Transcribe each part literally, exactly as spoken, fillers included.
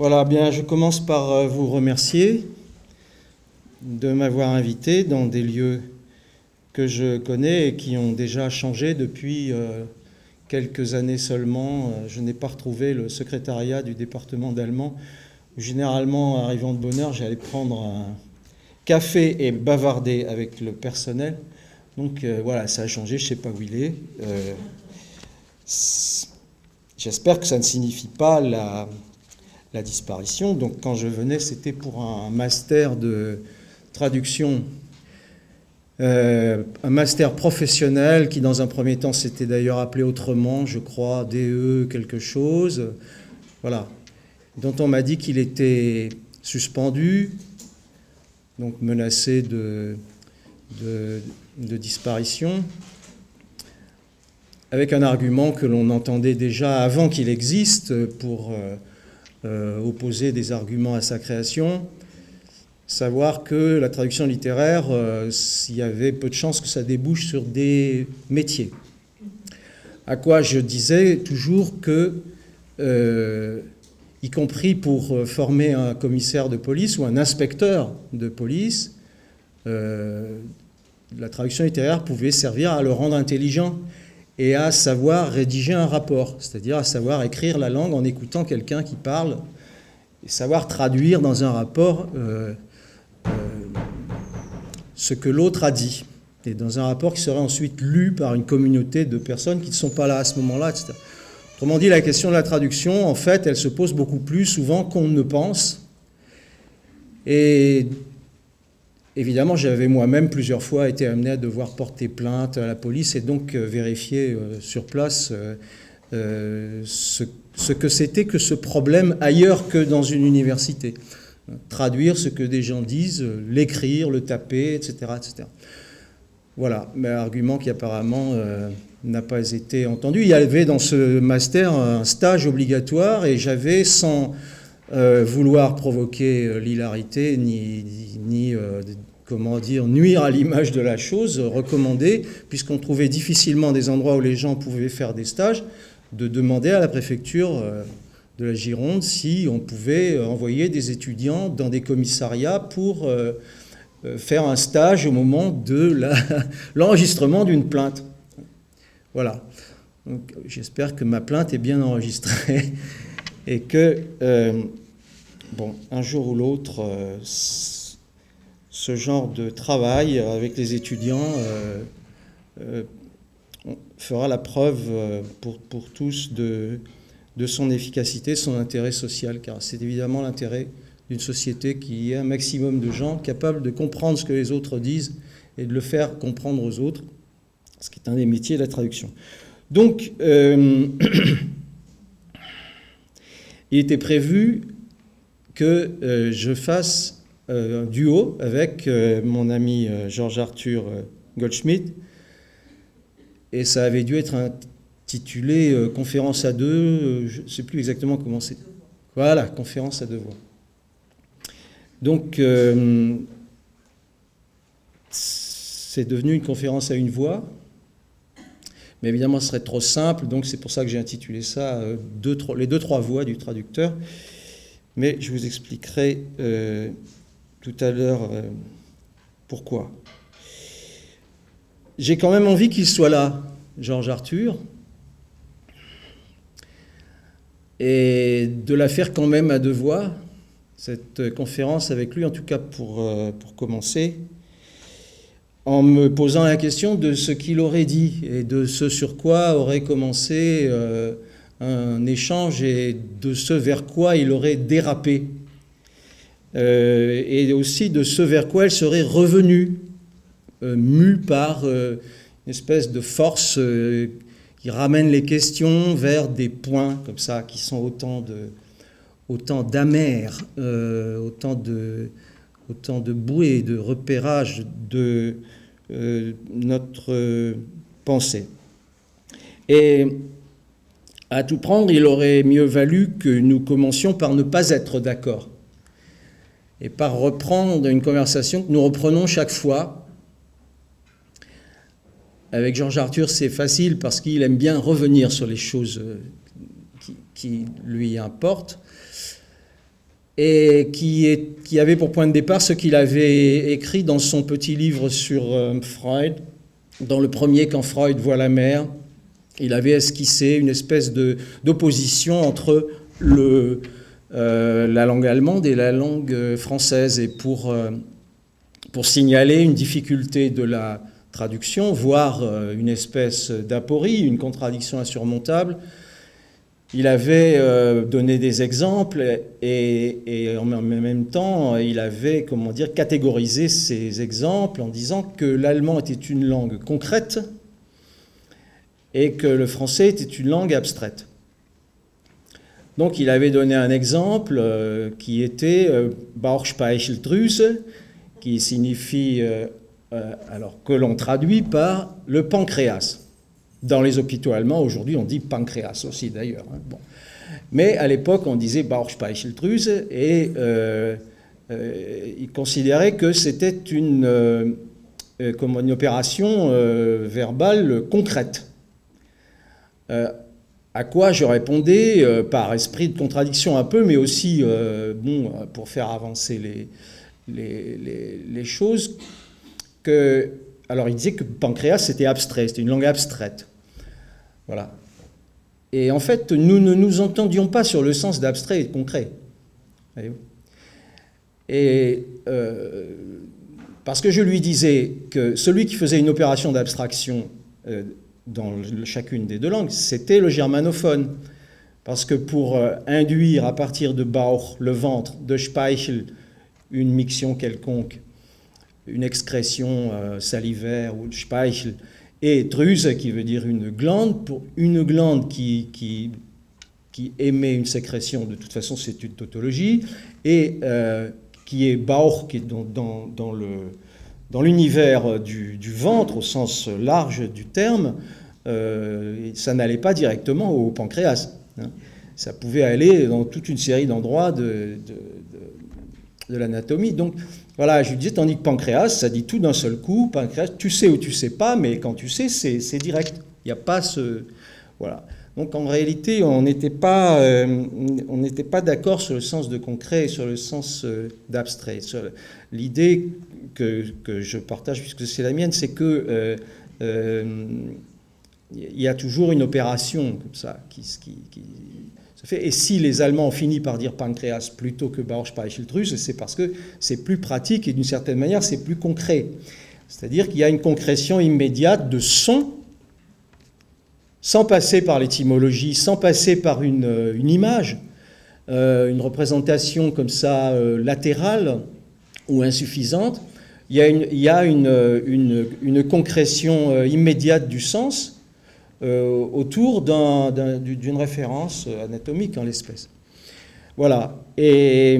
Voilà, bien, je commence par vous remercier de m'avoir invité dans des lieux que je connais et qui ont déjà changé depuis euh, quelques années seulement. Je n'ai pas retrouvé le secrétariat du département d'allemand. Généralement, arrivant de bonne heure, j'allais prendre un café et bavarder avec le personnel. Donc euh, voilà, ça a changé, je ne sais pas où il est. Euh, J'espère que ça ne signifie pas la... la disparition. Donc quand je venais, c'était pour un master de traduction, euh, un master professionnel qui dans un premier temps s'était d'ailleurs appelé autrement, je crois, D E quelque chose, voilà, dont on m'a dit qu'il était suspendu, donc menacé de, de, de disparition, avec un argument que l'on entendait déjà avant qu'il existe pour euh, Euh, opposer des arguments à sa création, savoir que la traduction littéraire, euh, s'il y avait peu de chances que ça débouche sur des métiers. À quoi je disais toujours que, euh, y compris pour former un commissaire de police ou un inspecteur de police, euh, la traduction littéraire pouvait servir à le rendre intelligent et à savoir rédiger un rapport, c'est-à-dire à savoir écrire la langue en écoutant quelqu'un qui parle, et savoir traduire dans un rapport euh, euh, ce que l'autre a dit, et dans un rapport qui serait ensuite lu par une communauté de personnes qui ne sont pas là à ce moment-là, et cetera. Autrement dit, la question de la traduction, en fait, elle se pose beaucoup plus souvent qu'on ne pense, et évidemment, j'avais moi-même plusieurs fois été amené à devoir porter plainte à la police et donc euh, vérifier euh, sur place euh, euh, ce, ce que c'était que ce problème ailleurs que dans une université. Traduire ce que des gens disent, euh, l'écrire, le taper, et cetera, et cetera. Voilà, mais argument qui apparemment euh, n'a pas été entendu. Il y avait dans ce master un stage obligatoire et j'avais, sans Euh, vouloir provoquer euh, l'hilarité ni, ni euh, comment dire, nuire à l'image de la chose, euh, recommander, puisqu'on trouvait difficilement des endroits où les gens pouvaient faire des stages, de demander à la préfecture euh, de la Gironde si on pouvait euh, envoyer des étudiants dans des commissariats pour euh, euh, faire un stage au moment de l'enregistrement d'une plainte. Voilà. Donc, j'espère que ma plainte est bien enregistrée. Et que, euh, bon, un jour ou l'autre, euh, ce genre de travail avec les étudiants euh, euh, fera la preuve euh, pour, pour tous de, de son efficacité, son intérêt social, car c'est évidemment l'intérêt d'une société qui est un maximum de gens capables de comprendre ce que les autres disent et de le faire comprendre aux autres, ce qui est un des métiers de la traduction. Donc, euh, il était prévu que euh, je fasse euh, un duo avec euh, mon ami euh, Georges Arthur euh, Goldschmidt, et ça avait dû être intitulé euh, « Conférence à deux euh, », je ne sais plus exactement comment c'est. Voilà, « Conférence à deux voix ». Donc, euh, c'est devenu une conférence à une voix. Mais évidemment, ce serait trop simple, donc c'est pour ça que j'ai intitulé ça euh, deux, trois, les deux, trois voix du traducteur. Mais je vous expliquerai euh, tout à l'heure euh, pourquoi. J'ai quand même envie qu'il soit là, Georges Arthur, et de la faire quand même à deux voix, cette conférence avec lui, en tout cas pour, euh, pour commencer, en me posant la question de ce qu'il aurait dit et de ce sur quoi aurait commencé euh, un échange et de ce vers quoi il aurait dérapé. Euh, et aussi de ce vers quoi elle serait revenue, euh, mue par euh, une espèce de force euh, qui ramène les questions vers des points comme ça, qui sont autant de, autant d'amers, euh, autant de... autant de bouées, de repérage de euh, notre euh, pensée. Et à tout prendre, il aurait mieux valu que nous commencions par ne pas être d'accord et par reprendre une conversation que nous reprenons chaque fois. Avec Georges Arthur, c'est facile parce qu'il aime bien revenir sur les choses qui, qui lui importent. et qui, est, qui avait pour point de départ ce qu'il avait écrit dans son petit livre sur euh, Freud. Dans le premier, Quand Freud voit la mer, il avait esquissé une espèce de, d'opposition entre le, euh, la langue allemande et la langue française. Et pour, euh, pour signaler une difficulté de la traduction, voire euh, une espèce d'aporie, une contradiction insurmontable, il avait euh, donné des exemples et, et en même temps, il avait, comment dire, catégorisé ces exemples en disant que l'allemand était une langue concrète et que le français était une langue abstraite. Donc il avait donné un exemple euh, qui était euh, Bauchspeicheldrüse, qui signifie, euh, euh, alors que l'on traduit par le pancréas. Dans les hôpitaux allemands, aujourd'hui, on dit pancréas aussi, d'ailleurs. Hein, bon. Mais à l'époque, on disait Bauchspeicheldrüse, et euh, euh, il considérait que c'était une, euh, comme une opération euh, verbale concrète. Euh, à quoi je répondais, euh, par esprit de contradiction un peu, mais aussi euh, bon, pour faire avancer les, les, les, les choses, que... Alors, il disait que pancréas, c'était abstrait, c'était une langue abstraite. Voilà. Et en fait, nous ne nous entendions pas sur le sens d'abstrait et de concret. Voyez-vous ? Et euh, parce que je lui disais que celui qui faisait une opération d'abstraction euh, dans chacune des deux langues, c'était le germanophone. Parce que pour euh, induire à partir de Bauch, le ventre, de Speichel, une miction quelconque, une excrétion euh, salivaire ou de Speichel, et Drüse, qui veut dire une glande, pour une glande qui, qui, qui émet une sécrétion, de toute façon c'est une tautologie, et euh, qui est Bauch, qui est dans, dans, dans, le, dans l'univers du, du ventre, au sens large du terme, euh, ça n'allait pas directement au pancréas. Hein. Ça pouvait aller dans toute une série d'endroits de, de, de, de l'anatomie. Donc, voilà, je lui disais, tandis que pancréas, ça dit tout d'un seul coup. Pancréas, tu sais ou tu sais pas, mais quand tu sais, c'est, c'est direct. Il n'y a pas ce... Voilà. Donc en réalité, on n'était pas, euh, on n'était pas d'accord sur le sens de concret et sur le sens euh, d'abstrait. L'idée que, que je partage, puisque c'est la mienne, c'est que euh, euh, il y a toujours une opération comme ça qui, qui, qui se fait. Et si les Allemands ont fini par dire pancréas plutôt que Bauchspeicheldrüse, c'est parce que c'est plus pratique et d'une certaine manière c'est plus concret. C'est-à-dire qu'il y a une concrétion immédiate de son, sans passer par l'étymologie, sans passer par une, une image, euh, une représentation comme ça euh, latérale ou insuffisante. Il y a une, il y a une, une, une concrétion euh, immédiate du sens euh, autour d'un, d'un, d'une référence anatomique en l'espèce. Voilà. Et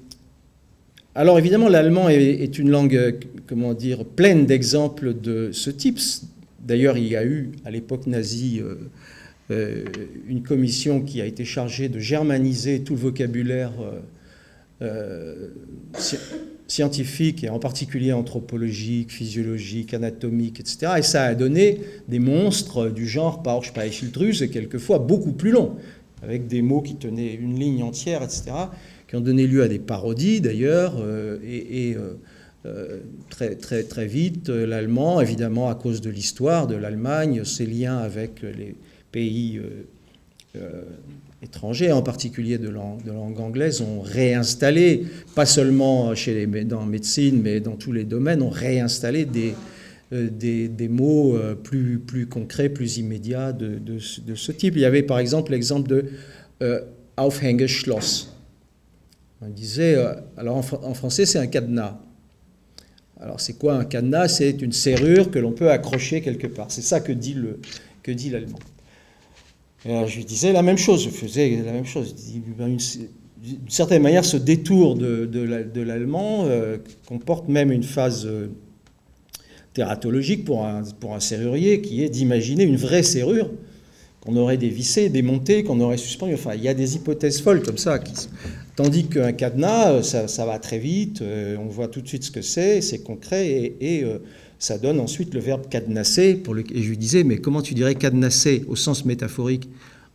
alors évidemment, l'allemand est, est une langue, comment dire, pleine d'exemples de ce type. D'ailleurs, il y a eu, à l'époque nazie, euh, euh, une commission qui a été chargée de germaniser tout le vocabulaire euh, euh, scientifique, et en particulier anthropologique, physiologique, anatomique, et cetera. Et ça a donné des monstres du genre Bauchspeicheldrüse, et quelquefois beaucoup plus longs, avec des mots qui tenaient une ligne entière, et cetera, qui ont donné lieu à des parodies, d'ailleurs, euh, et... et euh, Euh, très, très, très vite, euh, l'allemand, évidemment à cause de l'histoire de l'Allemagne, ses liens avec les pays euh, euh, étrangers, en particulier de langue, de langue anglaise, ont réinstallé, pas seulement chez les, dans la médecine, mais dans tous les domaines, ont réinstallé des, euh, des, des mots euh, plus, plus concrets, plus immédiats de, de, de ce type. Il y avait par exemple l'exemple de euh, Aufhängeschloss. On disait, euh, alors en, en français c'est un cadenas. Alors, c'est quoi un cadenas? C'est une serrure que l'on peut accrocher quelque part. C'est ça que dit, le, que dit l'allemand. Et alors, je lui disais la même chose, je faisais la même chose. D'une certaine manière, ce détour de, de l'allemand euh, comporte même une phase euh, tératologique pour un, pour un serrurier, qui est d'imaginer une vraie serrure qu'on aurait dévissée, démontée, qu'on aurait suspendue. Enfin, il y a des hypothèses folles comme ça qui... Tandis qu'un cadenas, ça, ça va très vite, euh, on voit tout de suite ce que c'est, c'est concret, et, et euh, ça donne ensuite le verbe cadenasser. Pour le, et je lui disais, mais comment tu dirais cadenasser au sens métaphorique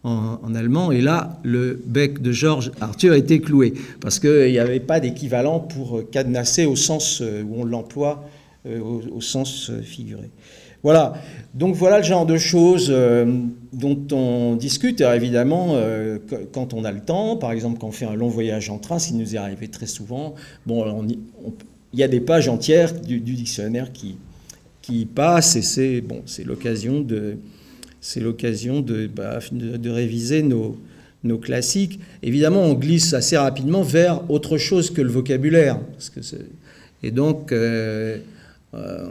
en, en allemand. Et là, le bec de Georges Arthur était cloué, parce qu'il n'y avait pas d'équivalent pour cadenasser au sens où on l'emploie, au, au sens figuré. Voilà, donc voilà le genre de choses euh, dont on discute. Alors évidemment, euh, quand on a le temps, par exemple quand on fait un long voyage en train, ce qui nous est arrivé très souvent, bon, il y a des pages entières du, du dictionnaire qui, qui passent, et c'est bon, c'est l'occasion de, c'est l'occasion de, bah, de, de réviser nos, nos classiques. Évidemment, on glisse assez rapidement vers autre chose que le vocabulaire, parce que et donc euh, euh,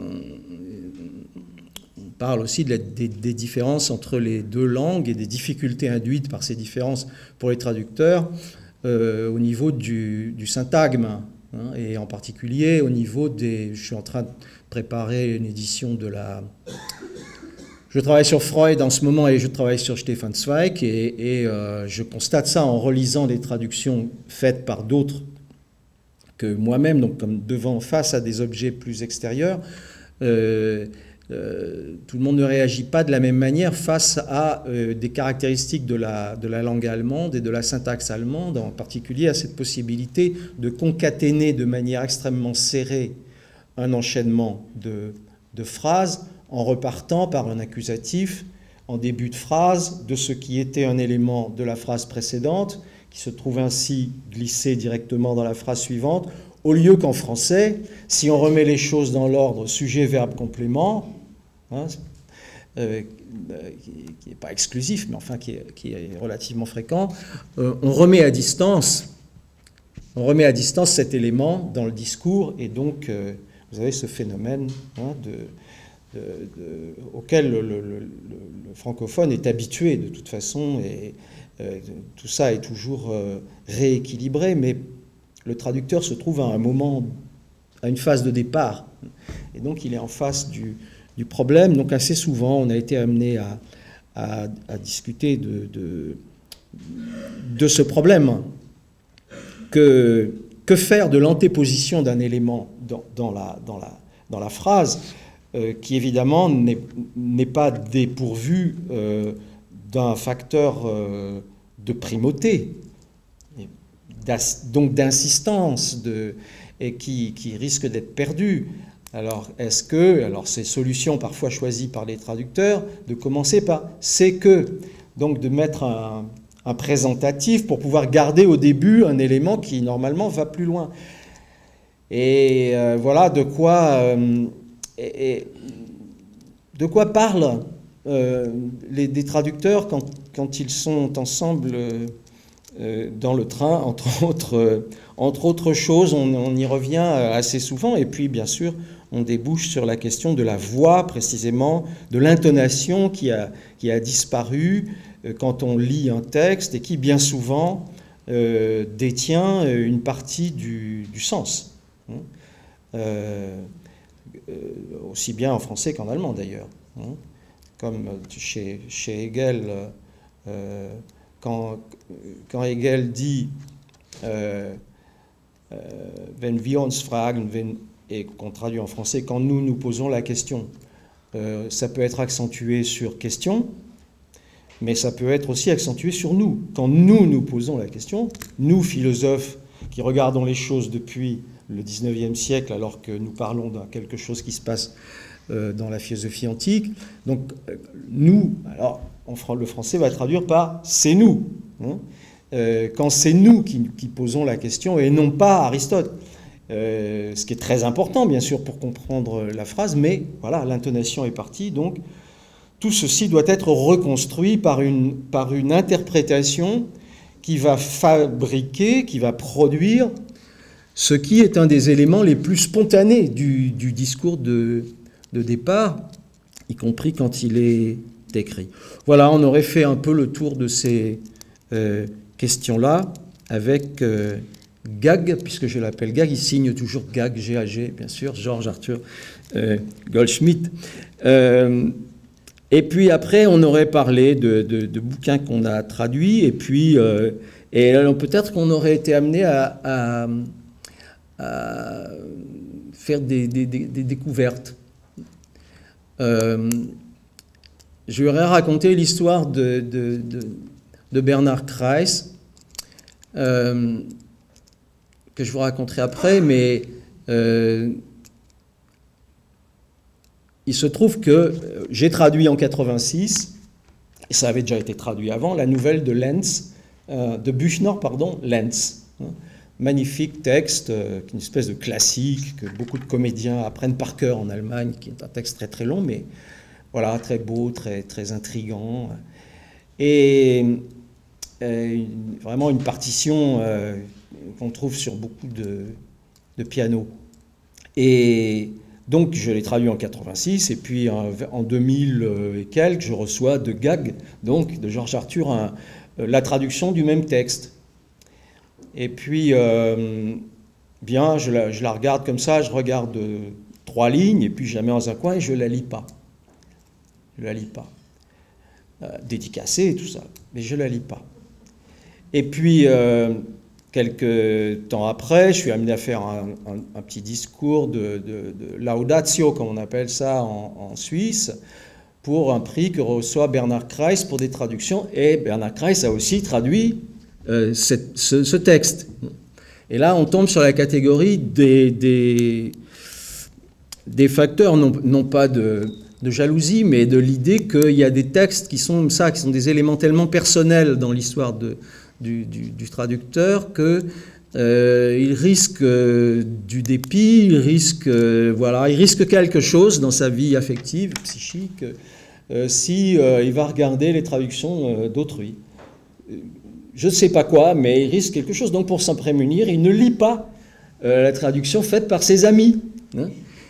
on parle aussi de la, des, des différences entre les deux langues et des difficultés induites par ces différences pour les traducteurs euh, au niveau du, du syntagme, hein, et en particulier au niveau des... Je suis en train de préparer une édition de la... Je travaille sur Freud en ce moment et je travaille sur Stefan Zweig, et, et euh, je constate ça en relisant les traductions faites par d'autres que moi-même, donc comme devant, face à des objets plus extérieurs. Euh, Euh, tout le monde ne réagit pas de la même manière face à euh, des caractéristiques de la, de la langue allemande et de la syntaxe allemande, en particulier à cette possibilité de concaténer de manière extrêmement serrée un enchaînement de, de phrases en repartant par un accusatif en début de phrase de ce qui était un élément de la phrase précédente, qui se trouve ainsi glissé directement dans la phrase suivante, au lieu qu'en français, si on remet les choses dans l'ordre sujet, verbe, complément, hein, euh, qui n'est pas exclusif, mais enfin qui est, qui est relativement fréquent, euh, on remet à distance, on remet à distance cet élément dans le discours, et donc euh, vous avez ce phénomène, hein, de, de, de, auquel le, le, le, le francophone est habitué de toute façon, et euh, tout ça est toujours euh, rééquilibré, mais le traducteur se trouve à un moment, à une phase de départ, et donc il est en face du, du problème. Donc assez souvent, on a été amené à, à, à discuter de, de, de ce problème. Que, que faire de l'antéposition d'un élément dans, dans, la, dans, la, dans la phrase, euh, qui évidemment n'est pas dépourvu euh, d'un facteur euh, de primauté, donc d'insistance, et qui, qui risque d'être perdu. Alors, est-ce que, alors ces solutions parfois choisies par les traducteurs, de commencer par « c'est que », donc de mettre un, un présentatif pour pouvoir garder au début un élément qui normalement va plus loin. Et euh, voilà de quoi, euh, et, et, de quoi parlent euh, les, des traducteurs quand, quand ils sont ensemble euh, dans le train, entre autres, euh, entre autres choses. On, on y revient assez souvent, et puis bien sûr on débouche sur la question de la voix, précisément, de l'intonation qui a, qui a disparu euh, quand on lit un texte, et qui bien souvent euh, détient une partie du, du sens, hein, euh, euh, aussi bien en français qu'en allemand d'ailleurs, hein, comme chez, chez Hegel. euh, Quand, quand Hegel dit euh, euh, wenn wir uns fragen, wenn, et qu'on traduit en français, quand nous nous posons la question, euh, ça peut être accentué sur question, mais ça peut être aussi accentué sur nous. Quand nous nous posons la question, nous philosophes qui regardons les choses depuis le dix-neuvième siècle, alors que nous parlons de quelque chose qui se passe euh, dans la philosophie antique, donc euh, nous, alors le français va traduire par « c'est nous hein », euh, quand c'est nous qui, qui posons la question et non pas Aristote. Euh, ce qui est très important, bien sûr, pour comprendre la phrase, mais voilà, l'intonation est partie, donc tout ceci doit être reconstruit par une, par une interprétation qui va fabriquer, qui va produire ce qui est un des éléments les plus spontanés du, du discours de, de départ, y compris quand il est écrit. Voilà, on aurait fait un peu le tour de ces euh, questions-là avec euh, Gag, puisque je l'appelle Gag, il signe toujours Gag, G A G, bien sûr, Georges Arthur euh, Goldschmidt. Euh, et puis après, on aurait parlé de, de, de bouquins qu'on a traduits, et puis euh, et peut-être qu'on aurait été amené à, à, à faire des, des, des, des découvertes. Euh, Je lui aurais raconté l'histoire de, de, de, de Bernhard Kreis, euh, que je vous raconterai après, mais euh, il se trouve que j'ai traduit en quatre-vingt-six, et ça avait déjà été traduit avant, la nouvelle de Lenz, euh, de Büchner, pardon, Lenz. Hein, magnifique texte, euh, une espèce de classique que beaucoup de comédiens apprennent par cœur en Allemagne, qui est un texte très très long, mais voilà, très beau, très, très intriguant. Et euh, une, vraiment une partition euh, qu'on trouve sur beaucoup de, de pianos. Et donc, je l'ai traduit en quatre-vingt-six, et puis en, en deux mille et quelques, je reçois de Gag, donc de Georges Arthur, un, la traduction du même texte. Et puis, euh, bien, je la, je la regarde comme ça, je regarde euh, trois lignes, et puis je la mets dans un coin et je ne la lis pas. Je ne la lis pas. Euh, dédicacée et tout ça, mais je ne la lis pas. Et puis, euh, quelques temps après, je suis amené à faire un, un, un petit discours de, de, de laudatio, comme on appelle ça en, en Suisse, pour un prix que reçoit Bernhard Kreis pour des traductions. Et Bernhard Kreis a aussi traduit euh, cette, ce, ce texte. Et là, on tombe sur la catégorie des, des, des facteurs, non, non pas de, de jalousie, mais de l'idée qu'il y a des textes qui sont ça, qui sont des éléments tellement personnels dans l'histoire de Du, du, du traducteur, qu'il euh, risque euh, du dépit, il risque, euh, voilà, il risque quelque chose dans sa vie affective, psychique, euh, si euh, il va regarder les traductions euh, d'autrui. Je ne sais pas quoi, mais il risque quelque chose. Donc pour s'en prémunir, il ne lit pas euh, la traduction faite par ses amis. Hein,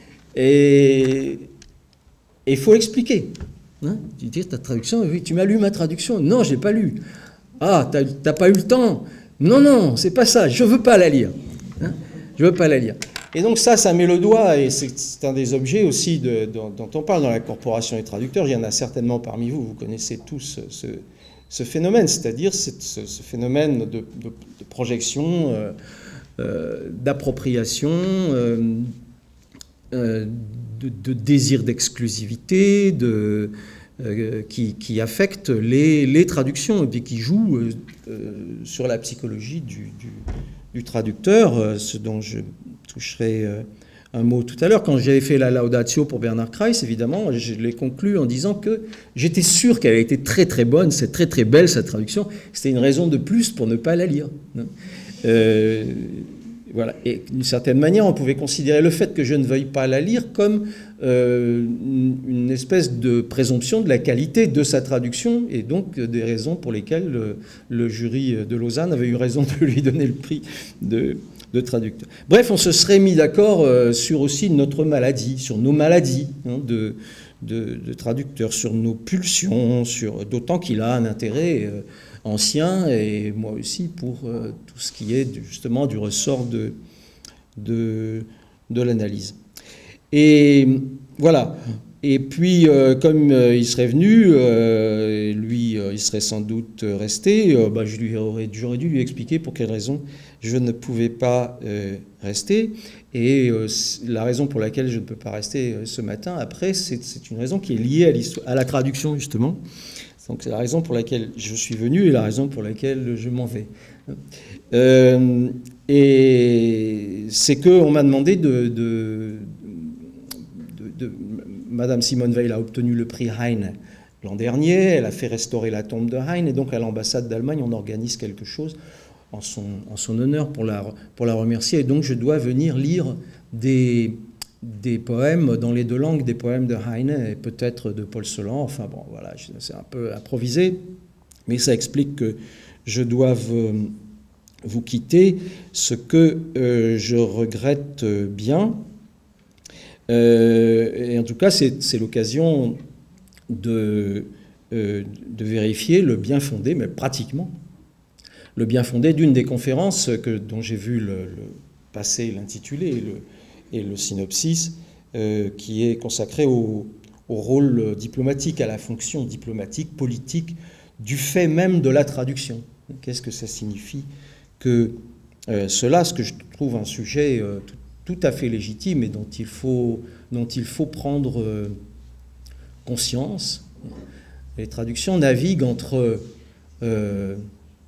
et il faut l'expliquer. Hein, tu dis, ta traduction, oui, tu m'as lu ma traduction? Non, je ne l'ai pas lu. Ah, tu n'as pas eu le temps? Non, non, c'est pas ça, je ne veux pas la lire. Hein, je ne veux pas la lire. Et donc ça, ça met le doigt, et c'est un des objets aussi de, dont, dont on parle dans la corporation des traducteurs. Il y en a certainement parmi vous, vous connaissez tous ce, ce phénomène, c'est-à-dire ce, ce phénomène de, de, de projection, euh, euh, d'appropriation, euh, euh, de, de désir d'exclusivité, de... Euh, qui, qui affecte les, les traductions et puis qui joue euh, euh, sur la psychologie du, du, du traducteur, euh, ce dont je toucherai euh, un mot tout à l'heure. Quand j'avais fait la laudatio pour Bernhard Kreis, évidemment, je l'ai conclu en disant que j'étais sûr qu'elle était très très bonne, c'est très très belle sa traduction, c'était une raison de plus pour ne pas la lire. Hein. Euh, Voilà. Et d'une certaine manière, on pouvait considérer le fait que je ne veuille pas la lire comme euh, une espèce de présomption de la qualité de sa traduction, et donc des raisons pour lesquelles le, le jury de Lausanne avait eu raison de lui donner le prix de, de traducteur. Bref, on se serait mis d'accord euh, sur aussi notre maladie, sur nos maladies hein, de, de, de traducteurs, sur nos pulsions, sur, d'autant qu'il a un intérêt euh, ancien, et moi aussi, pour euh, tout ce qui est justement du ressort de, de, de l'analyse. Et voilà. Et puis, euh, comme euh, il serait venu, euh, lui, euh, il serait sans doute resté, euh, bah, je lui aurais, j'aurais dû lui expliquer pour quelle raison je ne pouvais pas euh, rester. Et euh, la raison pour laquelle je ne peux pas rester euh, ce matin, après, c'est une raison qui est liée à, à la traduction, justement. Donc c'est la raison pour laquelle je suis venu et la raison pour laquelle je m'en vais. Euh, et c'est qu'on m'a demandé de, de, de, de... Madame Simone Weil a obtenu le prix Heine l'an dernier, elle a fait restaurer la tombe de Heine, et donc à l'ambassade d'Allemagne, on organise quelque chose en son, en son honneur pour la, pour la remercier. Et donc je dois venir lire des... des poèmes dans les deux langues, des poèmes de Heine et peut-être de Paul Celan. Enfin bon, voilà, c'est un peu improvisé, mais ça explique que je doive vous quitter, ce que euh, je regrette bien. Euh, et en tout cas, c'est l'occasion de, euh, de vérifier le bien fondé, mais pratiquement, le bien fondé d'une des conférences que, dont j'ai vu le, le passer l'intitulé et le et le synopsis, euh, qui est consacré au, au rôle diplomatique, à la fonction diplomatique, politique, du fait même de la traduction. Qu'est-ce que ça signifie que euh, cela, ce que je trouve un sujet euh, tout, tout à fait légitime et dont il faut, dont il faut prendre euh, conscience. Les traductions naviguent entre euh,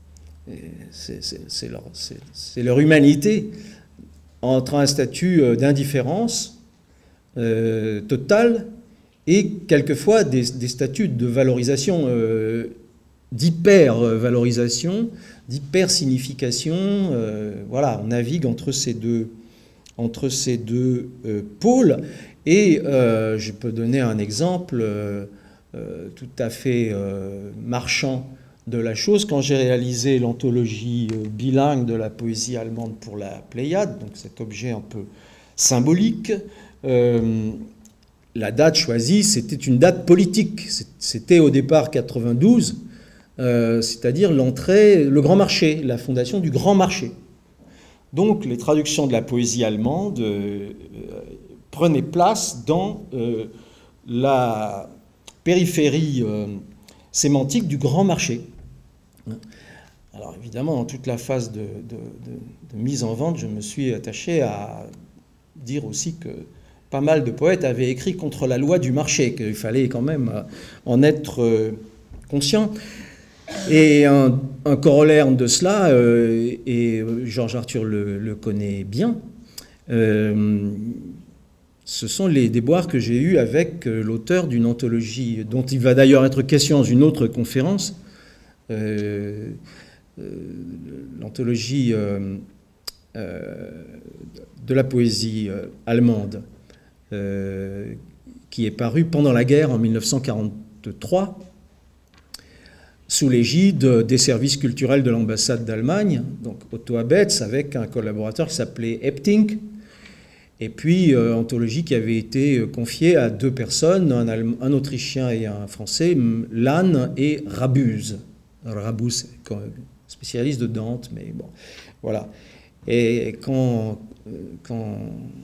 c'est leur, leur humanité, entre un statut d'indifférence euh, totale et quelquefois des, des statuts de valorisation, euh, d'hyper-valorisation, d'hyper-signification. Euh, voilà, on navigue entre ces deux, entre ces deux euh, pôles. Et euh, je peux donner un exemple euh, euh, tout à fait euh, marchand de la chose. Quand j'ai réalisé l'anthologie euh, bilingue de la poésie allemande pour la Pléiade, donc cet objet un peu symbolique, euh, la date choisie, c'était une date politique. C'était au départ quatre-vingt-douze, euh, c'est-à-dire l'entrée, le Grand Marché, la fondation du Grand Marché. Donc les traductions de la poésie allemande euh, prenaient place dans euh, la périphérie euh, sémantique du Grand Marché. Alors évidemment, dans toute la phase de, de, de, de mise en vente, je me suis attaché à dire aussi que pas mal de poètes avaient écrit contre la loi du marché, qu'il fallait quand même en être conscient. Et un, un corollaire de cela, euh, et Georges Arthur le, le connaît bien, euh, ce sont les déboires que j'ai eus avec l'auteur d'une anthologie, dont il va d'ailleurs être question dans une autre conférence, euh, euh, l'anthologie euh, euh, de la poésie euh, allemande, euh, qui est parue pendant la guerre en mille neuf cent quarante-trois, sous l'égide des services culturels de l'ambassade d'Allemagne, donc Otto Abetz, avec un collaborateur qui s'appelait Epting, et puis euh, anthologie qui avait été confiée à deux personnes, un, Allem- un Autrichien et un Français, Lann et Rabuse. Rabuse, spécialiste de Dante, mais bon, voilà. Et quand, quand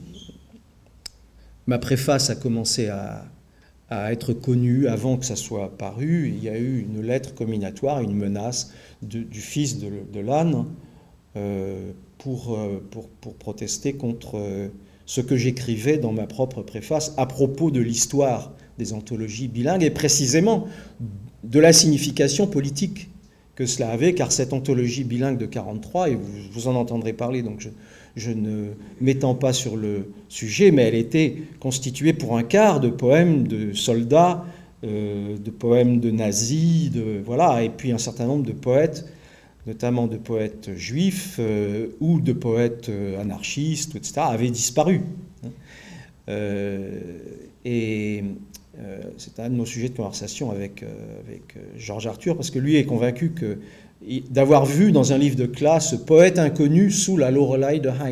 ma préface a commencé à, à être connue, avant que ça soit paru, il y a eu une lettre comminatoire, une menace de, du fils de, de Lann euh, pour, pour, pour protester contre ce que j'écrivais dans ma propre préface à propos de l'histoire des anthologies bilingues et précisément de la signification politique que cela avait, car cette anthologie bilingue de quarante-trois, et vous, vous en entendrez parler, donc je, je ne m'étends pas sur le sujet, mais elle était constituée pour un quart de poèmes de soldats, euh, de poèmes de nazis, de, voilà, et puis un certain nombre de poètes, notamment de poètes juifs euh, ou de poètes euh, anarchistes, et cetera, avaient disparu. Euh, et euh, c'est un de nos sujets de conversation avec, euh, avec Georges Arthur, parce que lui est convaincu que, d'avoir vu dans un livre de classe « Poète inconnu sous la Loreley de Heine ».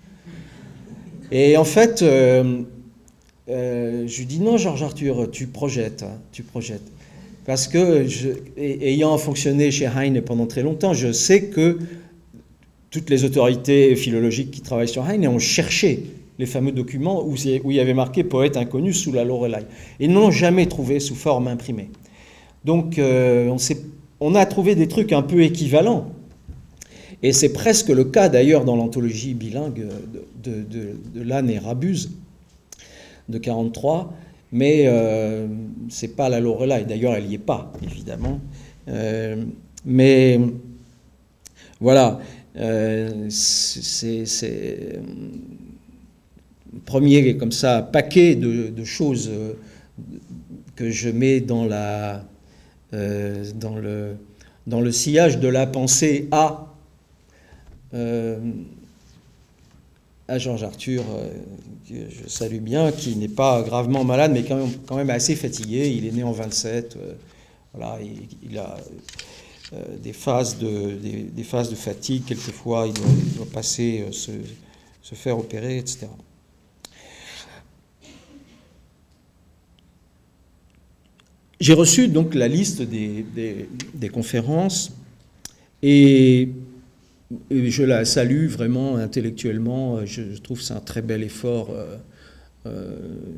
Et en fait, euh, euh, je lui dis « Non, Georges Arthur, tu projettes, hein, tu projettes ». Parce que, je, ayant fonctionné chez Heine pendant très longtemps, je sais que toutes les autorités philologiques qui travaillent sur Heine ont cherché les fameux documents où, où il y avait marqué « Poète inconnu sous la Loreley ». Ils ne l'ont jamais trouvé sous forme imprimée. Donc, euh, on, on a trouvé des trucs un peu équivalents. Et c'est presque le cas, d'ailleurs, dans l'anthologie bilingue de, de, de, de Lann et Rabuse de quarante-trois. Mais euh, ce n'est pas la Loreley. D'ailleurs, elle n'y est pas, évidemment. Euh, mais voilà, euh, c'est le premier comme ça, paquet de, de choses que je mets dans, la, euh, dans, le, dans le sillage de la pensée à, euh, à Georges Arthur, euh, que je salue bien, qui n'est pas gravement malade, mais quand même, quand même assez fatigué. Il est né en vingt-sept. Euh, voilà, il, il a euh, des, phases de, des, des phases de fatigue. Quelquefois, il doit, il doit passer, euh, se, se faire opérer, et cetera. J'ai reçu donc la liste des, des, des conférences et, et je la salue vraiment intellectuellement. Je, je trouve que c'est un très bel effort. Euh, euh,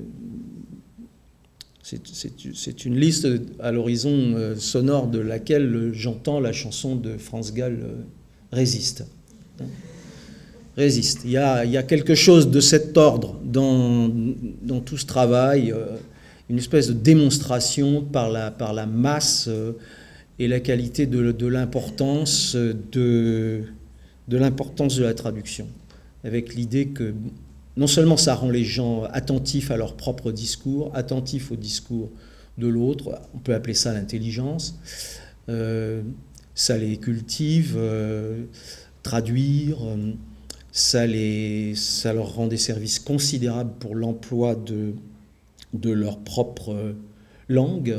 c'est une liste à l'horizon sonore de laquelle j'entends la chanson de France Gall, euh, Résiste. Résiste. Il y a, il y a quelque chose de cet ordre dans, dans tout ce travail. Euh, une espèce de démonstration par la, par la masse euh, et la qualité de, de l'importance de, de l'importance de la traduction, avec l'idée que non seulement ça rend les gens attentifs à leur propre discours, attentifs au discours de l'autre, on peut appeler ça l'intelligence, euh, ça les cultive, euh, traduire, euh, ça, les, ça leur rend des services considérables pour l'emploi de, de leur propre langue,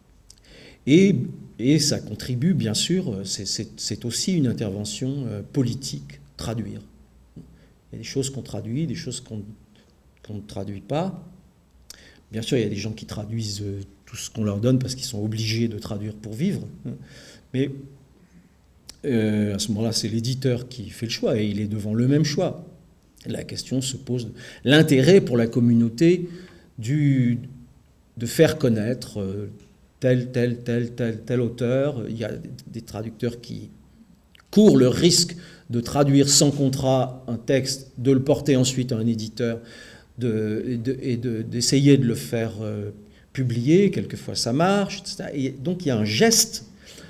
et Et ça contribue, bien sûr, c'est aussi une intervention politique, traduire. Il y a des choses qu'on traduit, des choses qu'on qu'on ne traduit pas. Bien sûr, il y a des gens qui traduisent tout ce qu'on leur donne parce qu'ils sont obligés de traduire pour vivre. Mais euh, à ce moment-là, c'est l'éditeur qui fait le choix et il est devant le même choix. La question se pose de l'intérêt pour la communauté du, de faire connaître euh, tel, tel, tel, tel, tel auteur. Il y a des traducteurs qui courent le risque de traduire sans contrat un texte, de le porter ensuite à un éditeur de, et d'essayer de, de, de le faire euh, publier. Quelquefois ça marche, et cetera. Et donc il y a un geste,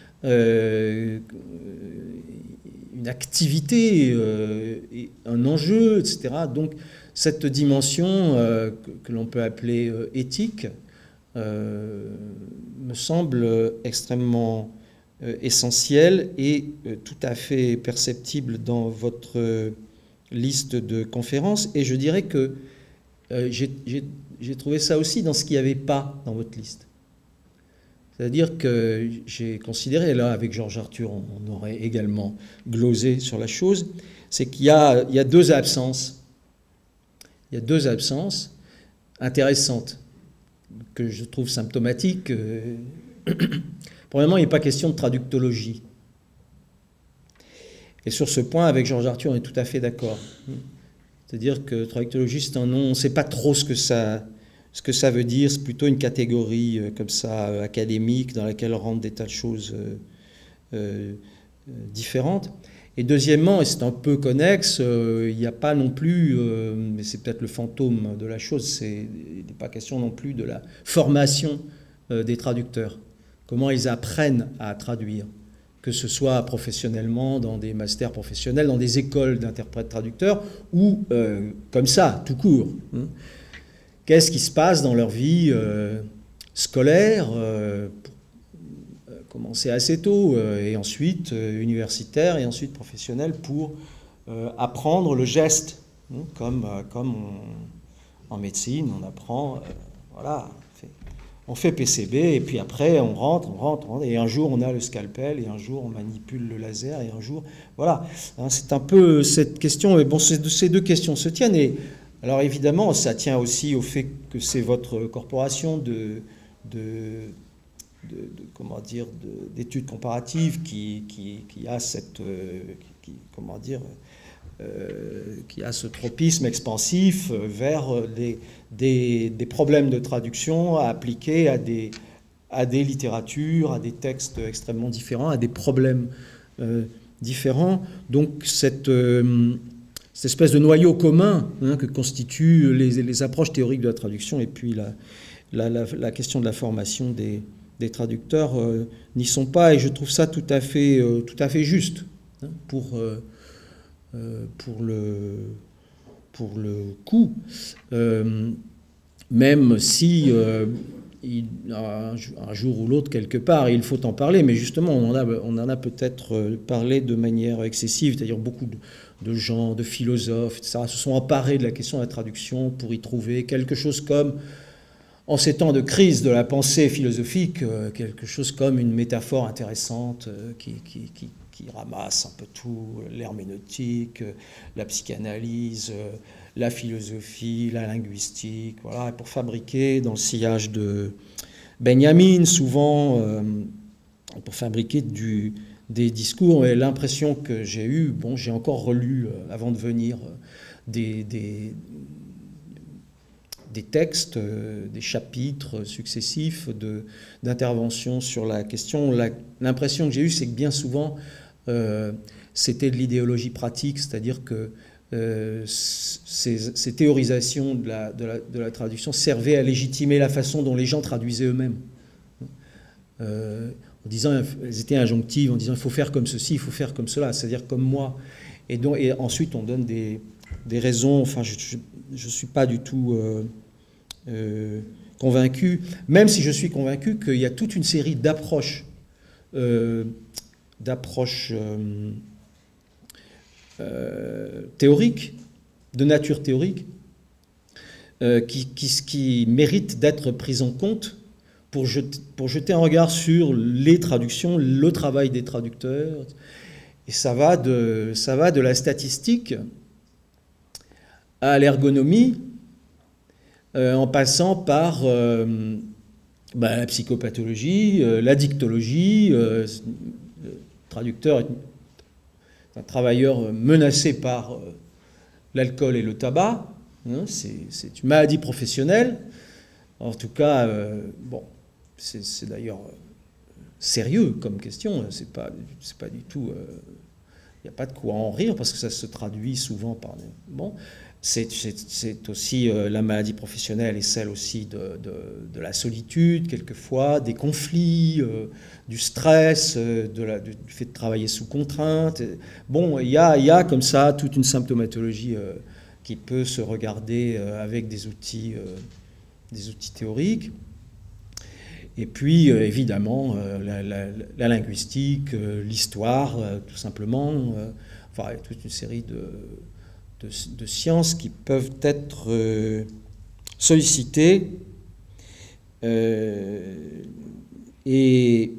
euh, une activité, euh, et un enjeu, et cetera. Donc cette dimension euh, que, que l'on peut appeler euh, éthique euh, me semble extrêmement euh, essentielle et euh, tout à fait perceptible dans votre euh, liste de conférences. Et je dirais que euh, j'ai trouvé ça aussi dans ce qu'il n'y avait pas dans votre liste. C'est-à-dire que j'ai considéré, là avec Georges Arthur, on, on aurait également glosé sur la chose, c'est qu'il y, y a deux absences. Il y a deux absences intéressantes que je trouve symptomatiques. Premièrement, il n'est pas question de traductologie. Et sur ce point, avec Georges Arthur, on est tout à fait d'accord. C'est-à-dire que traductologie, c'est un nom, on ne sait pas trop ce que ça, ce que ça veut dire. C'est plutôt une catégorie euh, comme ça, euh, académique, dans laquelle rentrent des tas de choses euh, euh, différentes. Et deuxièmement, et c'est un peu connexe, euh, il n'y a pas non plus, euh, mais c'est peut-être le fantôme de la chose, il n'est pas question non plus de la formation euh, des traducteurs. Comment ils apprennent à traduire, que ce soit professionnellement, dans des masters professionnels, dans des écoles d'interprètes-traducteurs, ou euh, comme ça, tout court. Hein. Qu'est-ce qui se passe dans leur vie euh, scolaire, euh, pour commencer assez tôt, euh, et ensuite euh, universitaire, et ensuite professionnel, pour euh, apprendre le geste. Hein, comme euh, comme on, en médecine, on apprend, euh, voilà, on fait P C B, et puis après, on rentre, on rentre, on rentre, et un jour, on a le scalpel, et un jour, on manipule le laser, et un jour, voilà. Hein, c'est un peu cette question, mais bon, ces deux questions se tiennent, et alors évidemment, ça tient aussi au fait que c'est votre corporation de, de, de, de comment dire, d'études comparatives qui, qui, qui a cette, euh, qui, comment dire, Euh, qui a ce tropisme expansif vers des, des, des problèmes de traduction à appliquer à des, à des littératures, à des textes extrêmement différents, à des problèmes euh, différents. Donc cette, euh, cette espèce de noyau commun hein, que constituent les, les approches théoriques de la traduction et puis la, la, la, la question de la formation des, des traducteurs euh, n'y sont pas, et je trouve ça tout à fait, euh, tout à fait juste hein, pour... Euh, Euh, pour, le, pour le coup, euh, même si euh, il, un, un jour ou l'autre, quelque part, il faut en parler, mais justement, on en a, on en a peut-être parlé de manière excessive, c'est-à-dire beaucoup de, de gens, de philosophes, et cetera, se sont emparés de la question de la traduction pour y trouver quelque chose comme, en ces temps de crise de la pensée philosophique, quelque chose comme une métaphore intéressante qui, qui, qui qui ramasse un peu tout, l'herméneutique, la psychanalyse, la philosophie, la linguistique, voilà, pour fabriquer dans le sillage de Benjamin, souvent, euh, pour fabriquer du, des discours. Et l'impression que j'ai eue, bon, j'ai encore relu, euh, avant de venir, euh, des, des, des textes, euh, des chapitres successifs d'intervention sur la question. L'impression que j'ai eue, c'est que bien souvent, Euh, c'était de l'idéologie pratique, c'est-à-dire que euh, ces, ces théorisations de la, de, la, de la traduction servaient à légitimer la façon dont les gens traduisaient eux-mêmes. Euh, en disant, elles étaient injonctives, en disant il faut faire comme ceci, il faut faire comme cela, c'est-à-dire comme moi. Et, donc, et ensuite, on donne des, des raisons. Enfin, je ne suis pas du tout euh, euh, convaincu, même si je suis convaincu qu'il y a toute une série d'approches, euh, d'approches euh, euh, théoriques, de nature théorique, euh, qui, qui, qui méritent d'être prises en compte pour jeter, pour jeter un regard sur les traductions, le travail des traducteurs. Et ça va de, ça va de la statistique à l'ergonomie, euh, en passant par euh, bah, la psychopathologie, euh, la dictologie. Euh, le traducteur est un travailleur menacé par euh, l'alcool et le tabac. Hein, c'est une maladie professionnelle. En tout cas, euh, bon, c'est d'ailleurs euh, sérieux comme question. C'est pas, c'est pas du tout... Euh, il n'y a pas de quoi en rire parce que ça se traduit souvent par... Bon, c'est aussi euh, la maladie professionnelle et celle aussi de, de, de la solitude, quelquefois, des conflits, euh, du stress, euh, de la, du fait de travailler sous contrainte. Bon, il y a, il y a comme ça toute une symptomatologie euh, qui peut se regarder euh, avec des outils, euh, des outils théoriques. Et puis, euh, évidemment, euh, la, la, la linguistique, euh, l'histoire, euh, tout simplement. Euh, enfin, toute une série de, de, de sciences qui peuvent être euh, sollicitées. Euh, et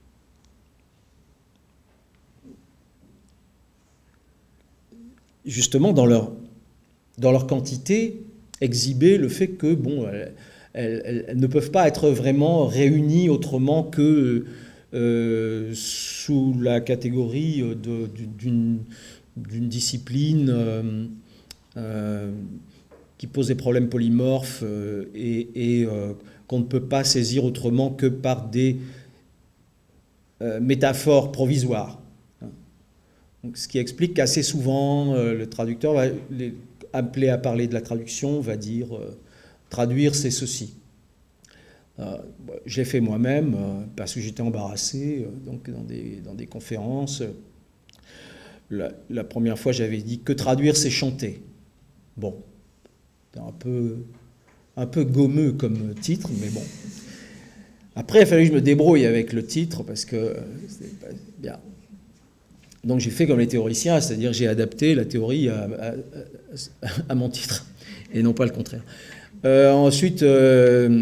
justement, dans leur, dans leur quantité, exhiber le fait que, bon... Euh, Elles, elles, elles ne peuvent pas être vraiment réunies autrement que euh, sous la catégorie d'une discipline euh, euh, qui pose des problèmes polymorphes euh, et, et euh, qu'on ne peut pas saisir autrement que par des euh, métaphores provisoires. Donc, ce qui explique qu'assez souvent, euh, le traducteur, va, les, appelé à parler de la traduction, va dire... Euh, traduire, c'est ceci. Euh, j'ai fait moi-même, euh, parce que j'étais embarrassé, euh, donc dans des, dans des conférences. La, la première fois, j'avais dit que traduire, c'est chanter. Bon, c'est un peu, un peu gommeux comme titre, mais bon. Après, il a fallu que je me débrouille avec le titre, parce que euh, c'était pas bien. Donc j'ai fait comme les théoriciens, c'est-à-dire j'ai adapté la théorie à, à, à, à mon titre, et non pas le contraire. Euh, ensuite, euh,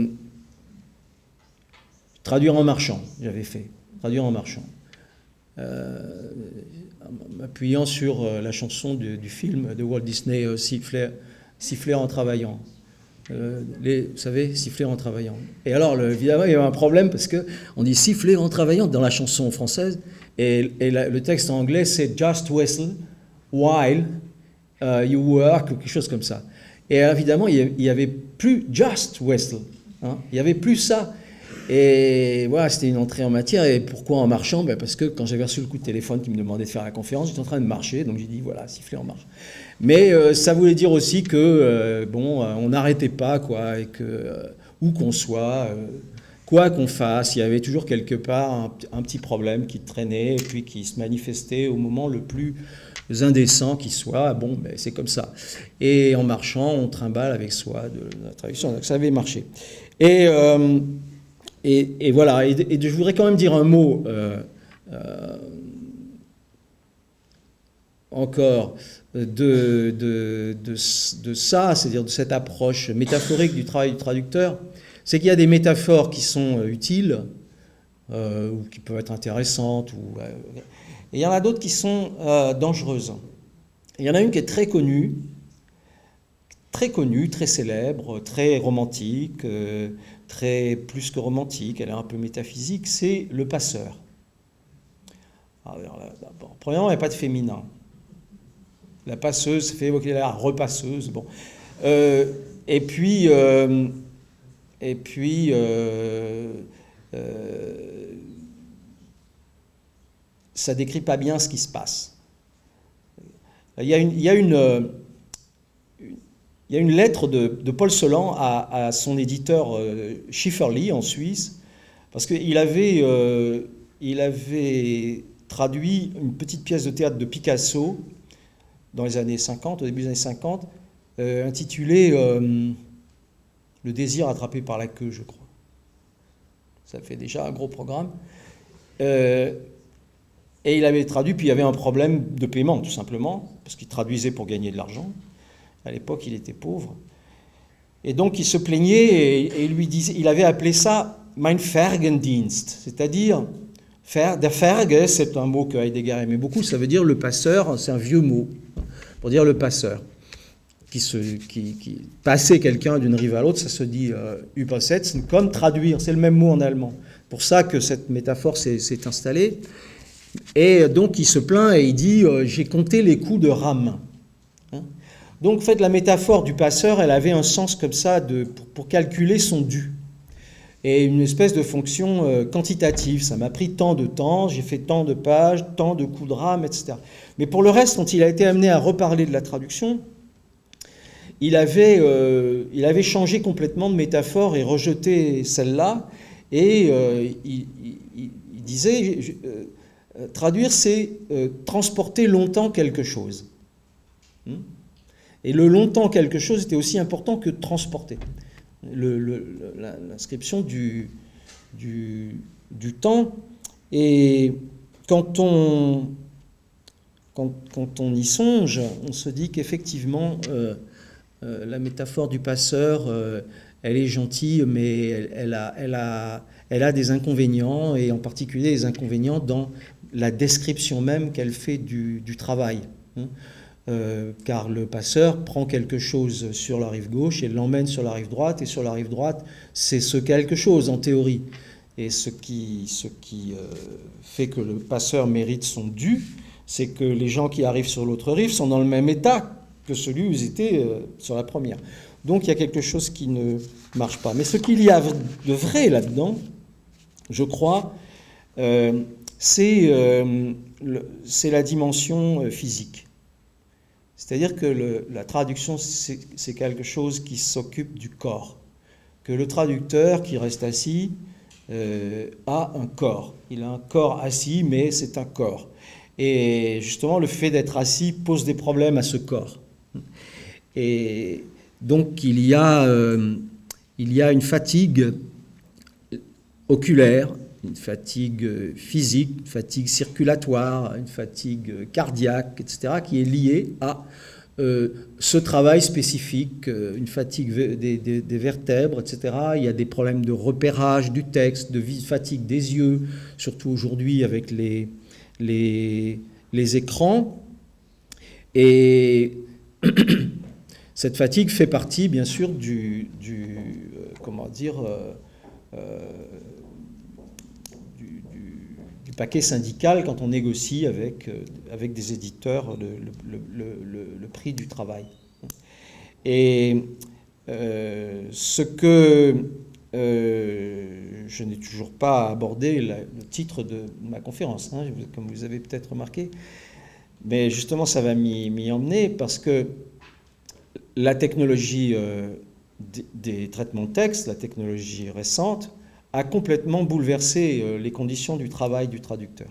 traduire en marchant, j'avais fait, traduire en marchant, euh, m'appuyant sur euh, la chanson du, du film de Walt Disney, euh, siffler, siffler en travaillant, euh, les, vous savez, siffler en travaillant. Et alors, le, évidemment, il y a un problème parce qu'on dit siffler en travaillant dans la chanson française, et, et la, le texte en anglais, c'est just whistle while uh, you work, ou quelque chose comme ça. Et évidemment, il n'y avait plus just whistle. Hein, il n'y avait plus ça. Et voilà, c'était une entrée en matière. Et pourquoi en marchant? Ben parce que quand j'avais reçu le coup de téléphone qui me demandait de faire la conférence, j'étais en train de marcher. Donc j'ai dit, voilà, siffler en marche. Mais euh, ça voulait dire aussi que, euh, bon, euh, on n'arrêtait pas, quoi. Et que, euh, où qu'on soit, euh, quoi qu'on fasse, il y avait toujours quelque part un, un petit problème qui traînait et puis qui se manifestait au moment le plus indécent qui soit, bon, ben, c'est comme ça. Et en marchant, on trimballe avec soi de la traduction. Donc ça avait marché. Et, euh, et, et voilà. Et, et je voudrais quand même dire un mot euh, euh, encore de, de, de, de ça, c'est-à-dire de cette approche métaphorique du travail du traducteur. C'est qu'il y a des métaphores qui sont utiles euh, ou qui peuvent être intéressantes ou... Euh, et il y en a d'autres qui sont euh, dangereuses. Il y en a une qui est très connue, très connue, très célèbre, très romantique, euh, très plus que romantique, elle est un peu métaphysique, c'est le passeur. Alors, bon, premièrement, il n'y a pas de féminin. La passeuse, ça fait évoquer la repasseuse. Bon. Euh, et puis, euh, et puis euh, euh, ça ne décrit pas bien ce qui se passe. Il y a une, il y a une, il y a une lettre de, de Paul Celan à, à son éditeur euh, Schifferli en Suisse, parce qu'il avait, euh, il avait traduit une petite pièce de théâtre de Picasso dans les années cinquante, au début des années cinquante, euh, intitulée euh, « Le désir attrapé par la queue », je crois. Ça fait déjà un gros programme. Euh, et il avait traduit, puis il y avait un problème de paiement, tout simplement, parce qu'il traduisait pour gagner de l'argent. À l'époque, il était pauvre. Et donc, il se plaignait et, et il lui disait, il avait appelé ça « mein Fergendienst », c'est-à-dire, der Ferge, c'est un mot que Heidegger aimait beaucoup, ça veut dire le passeur, c'est un vieux mot, pour dire le passeur. Qui, se, qui, qui passer quelqu'un d'une rive à l'autre, ça se dit euh, übersetzen, comme traduire, c'est le même mot en allemand. Pour ça que cette métaphore s'est installée. Et donc il se plaint et il dit euh, j'ai compté les coups de rame. Hein, donc en fait la métaphore du passeur, elle avait un sens comme ça de, pour, pour calculer son dû. Et une espèce de fonction euh, quantitative. Ça m'a pris tant de temps, j'ai fait tant de pages, tant de coups de rame, et cetera. Mais pour le reste, quand il a été amené à reparler de la traduction, Il avait, euh, il avait changé complètement de métaphore et rejeté celle-là. Et euh, il, il, il disait, euh, traduire, c'est euh, transporter longtemps quelque chose. Et le longtemps quelque chose était aussi important que transporter. L'inscription du, du, du temps. Et quand on, quand, quand on y songe, on se dit qu'effectivement... Euh, Euh, la métaphore du passeur, euh, elle est gentille, mais elle, elle, a, elle, a, elle a des inconvénients, et en particulier des inconvénients dans la description même qu'elle fait du, du travail. Hein. Euh, car le passeur prend quelque chose sur la rive gauche et l'emmène sur la rive droite, et sur la rive droite, c'est ce quelque chose, en théorie. Et ce qui, ce qui euh, fait que le passeur mérite son dû, c'est que les gens qui arrivent sur l'autre rive sont dans le même état que celui où ils étaient euh, sur la première. Donc il y a quelque chose qui ne marche pas. Mais ce qu'il y a de vrai là-dedans, je crois, euh, c'est euh, la dimension euh, physique. C'est-à-dire que le, la traduction, c'est quelque chose qui s'occupe du corps. Que le traducteur qui reste assis euh, a un corps. Il a un corps assis, mais c'est un corps. Et justement, le fait d'être assis pose des problèmes à ce corps. Et donc il y a, euh, il y a une fatigue oculaire, une fatigue physique, une fatigue circulatoire, une fatigue cardiaque, et cetera, qui est liée à euh, ce travail spécifique, une fatigue des, des, des vertèbres, et cetera. Il y a des problèmes de repérage du texte, de fatigue des yeux, surtout aujourd'hui avec les, les, les écrans. Et cette fatigue fait partie, bien sûr, du, du euh, comment dire, euh, euh, du, du, du paquet syndical quand on négocie avec, euh, avec des éditeurs le, le, le, le, le prix du travail. Et euh, ce que euh, je n'ai toujours pas abordé, la, le titre de ma conférence, hein, comme vous avez peut-être remarqué, mais justement ça va m'y emmener parce que la technologie euh, des, des traitements de texte, la technologie récente, a complètement bouleversé euh, les conditions du travail du traducteur.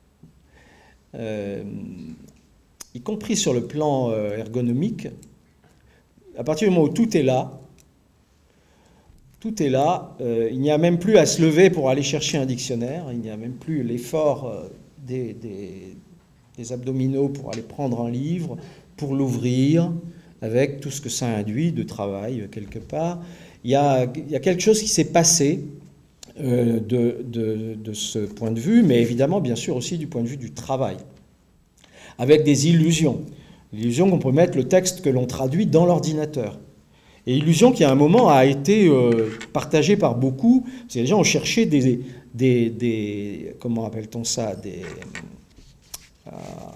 Euh, y compris sur le plan euh, ergonomique, à partir du moment où tout est là, tout est là, euh, il n'y a même plus à se lever pour aller chercher un dictionnaire, il n'y a même plus l'effort euh, des, des, des abdominaux pour aller prendre un livre, pour l'ouvrir, avec tout ce que ça induit de travail quelque part. Il y a, il y a quelque chose qui s'est passé euh, de, de, de ce point de vue, mais évidemment, bien sûr, aussi du point de vue du travail, avec des illusions. L'illusion qu'on peut mettre le texte que l'on traduit dans l'ordinateur. Et illusion qui, à un moment, a été euh, partagée par beaucoup, parce que les gens ont cherché des... des, des comment appelle-t-on ça des, euh,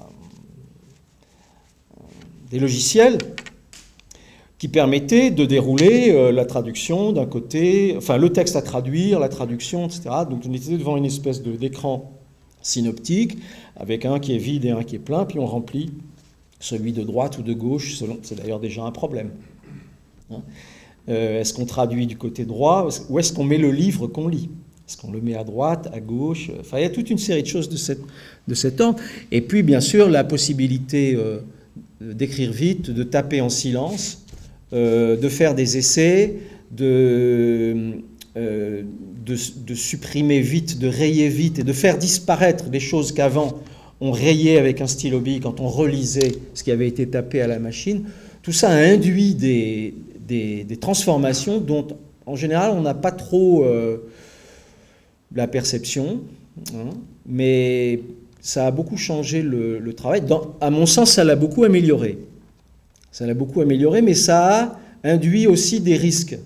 des logiciels qui permettait de dérouler euh, la traduction d'un côté, enfin le texte à traduire, la traduction, et cetera. Donc on était devant une espèce d'écran synoptique, avec un qui est vide et un qui est plein, puis on remplit celui de droite ou de gauche, selon, c'est d'ailleurs déjà un problème. Hein, euh, est-ce qu'on traduit du côté droit, ou est-ce qu'on met le livre qu'on lit? Est-ce qu'on le met à droite, à gauche? Enfin, il y a toute une série de choses de, cette, de cet ordre. Et puis, bien sûr, la possibilité euh, d'écrire vite, de taper en silence, euh, de faire des essais, de, euh, de, de supprimer vite, de rayer vite et de faire disparaître des choses qu'avant on rayait avec un stylo bille quand on relisait ce qui avait été tapé à la machine. Tout ça a induit des, des, des transformations dont, en général, on n'a pas trop euh, la perception, hein, mais ça a beaucoup changé le, le travail. Dans, à mon sens, ça l'a beaucoup amélioré. Ça l'a beaucoup amélioré, mais ça a induit aussi des risques.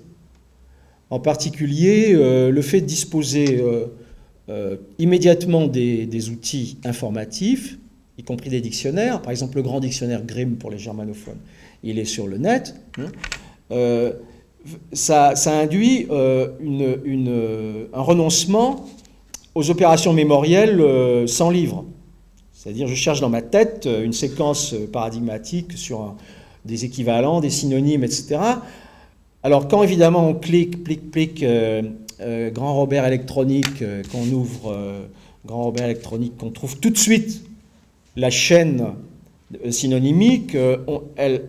En particulier, euh, le fait de disposer euh, euh, immédiatement des, des outils informatifs, y compris des dictionnaires. Par exemple, le grand dictionnaire Grimm pour les germanophones, il est sur le net. Hein. Euh, ça, ça induit euh, une, une, un renoncement aux opérations mémorielles euh, sans livre. C'est-à-dire, je cherche dans ma tête une séquence paradigmatique sur un, des équivalents, des synonymes, et cetera. Alors, quand évidemment on clique, clique, clique, euh, euh, Grand Robert électronique, euh, qu'on ouvre euh, Grand Robert électronique, qu'on trouve tout de suite la chaîne synonymique, euh, on, elle,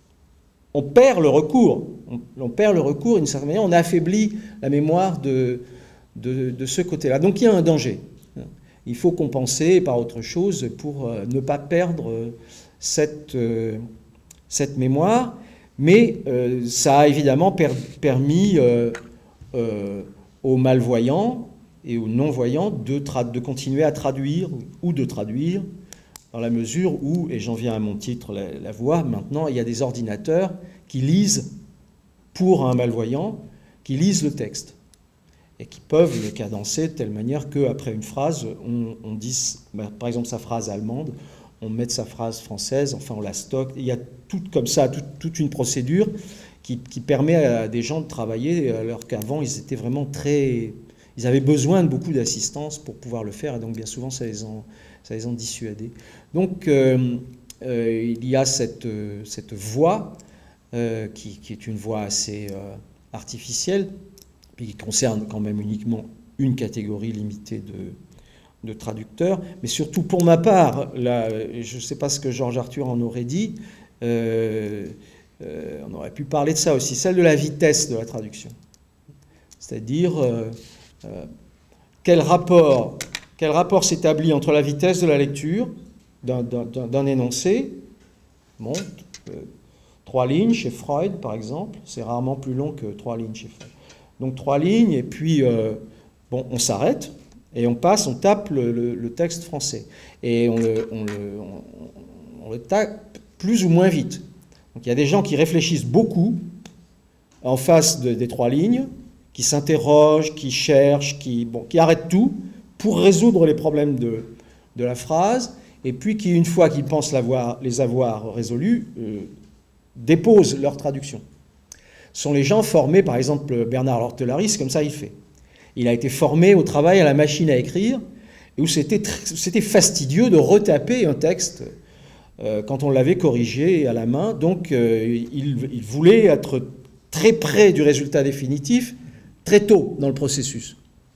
on perd le recours. On, on perd le recours d'une certaine manière, on affaiblit la mémoire de, de, de ce côté-là. Donc il y a un danger. Il faut compenser par autre chose pour euh, ne pas perdre cette, euh, cette mémoire. Mais euh, ça a évidemment per permis euh, euh, aux malvoyants et aux non-voyants de, de continuer à traduire ou de traduire dans la mesure où, et j'en viens à mon titre, la, la voix, maintenant il y a des ordinateurs qui lisent pour un malvoyant, qui lisent le texte et qui peuvent le cadencer de telle manière qu'après une phrase, on, on dise, ben, par exemple sa phrase allemande, on met sa phrase française, enfin on la stocke. Il y a tout comme ça, tout, toute une procédure qui, qui permet à des gens de travailler alors qu'avant ils étaient vraiment très... Ils avaient besoin de beaucoup d'assistance pour pouvoir le faire et donc bien souvent ça les en, ça les en dissuadait. Donc euh, euh, il y a cette, cette voix euh, qui, qui est une voix assez euh, artificielle puis qui concerne quand même uniquement une catégorie limitée de... de traducteurs, mais surtout pour ma part, là, je ne sais pas ce que Georges Arthur en aurait dit, euh, euh, on aurait pu parler de ça aussi, celle de la vitesse de la traduction. C'est-à-dire, euh, euh, quel rapport, quel rapport s'établit entre la vitesse de la lecture d'un énoncé, bon, euh, trois lignes chez Freud, par exemple, c'est rarement plus long que trois lignes chez Freud. Donc trois lignes, et puis, euh, bon, on s'arrête, et on passe, on tape le, le, le texte français. Et on le, on, le, on, on le tape plus ou moins vite. Donc il y a des gens qui réfléchissent beaucoup en face de, des trois lignes, qui s'interrogent, qui cherchent, qui, bon, qui arrêtent tout pour résoudre les problèmes de, de la phrase, et puis qui, une fois qu'ils pensent l'avoir, les avoir résolus, euh, déposent leur traduction. Ce sont les gens formés, par exemple Bernard Lortelaris, comme ça il fait. Il a été formé au travail à la machine à écrire, où c'était fastidieux de retaper un texte euh, quand on l'avait corrigé à la main. Donc euh, il, il voulait être très près du résultat définitif, très tôt dans le processus.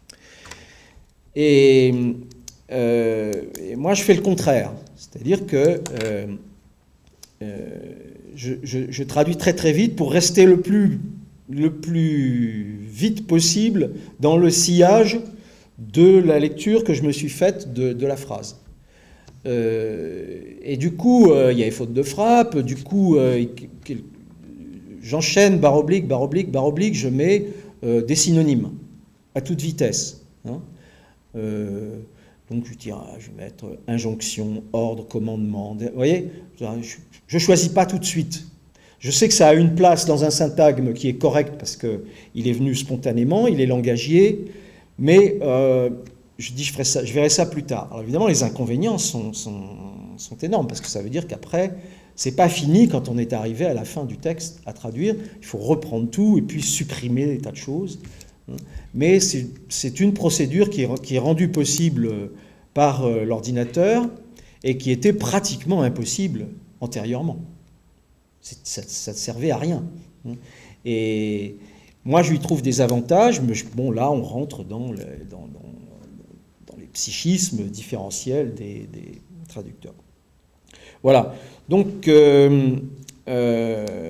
Et, euh, et moi, je fais le contraire. C'est-à-dire que euh, euh, je, je, je traduis très très vite pour rester le plus... le plus vite possible dans le sillage de la lecture que je me suis faite de, de la phrase. Euh, et du coup, euh, il y a les fautes de frappe, du coup, euh, j'enchaîne barre oblique, barre oblique, barre oblique, je mets euh, des synonymes à toute vitesse. Hein. Euh, donc je dis, ah, je vais mettre injonction, ordre, commandement. Vous voyez, je ne choisis pas tout de suite. Je sais que ça a une place dans un syntagme qui est correct parce qu'il est venu spontanément, il est langagier, mais euh, je dis je, ferai ça, je verrai ça plus tard. Alors évidemment, les inconvénients sont, sont, sont énormes parce que ça veut dire qu'après, c'est pas fini quand on est arrivé à la fin du texte à traduire. Il faut reprendre tout et puis supprimer des tas de choses. Mais c'est une procédure qui est, qui est rendue possible par euh, l'ordinateur et qui était pratiquement impossible antérieurement. Ça ne servait à rien. Et, Moi, je lui trouve des avantages, mais je, bon, là, on rentre dans, le, dans, dans, dans les psychismes différentiels des, des traducteurs. Voilà. Donc, euh, euh,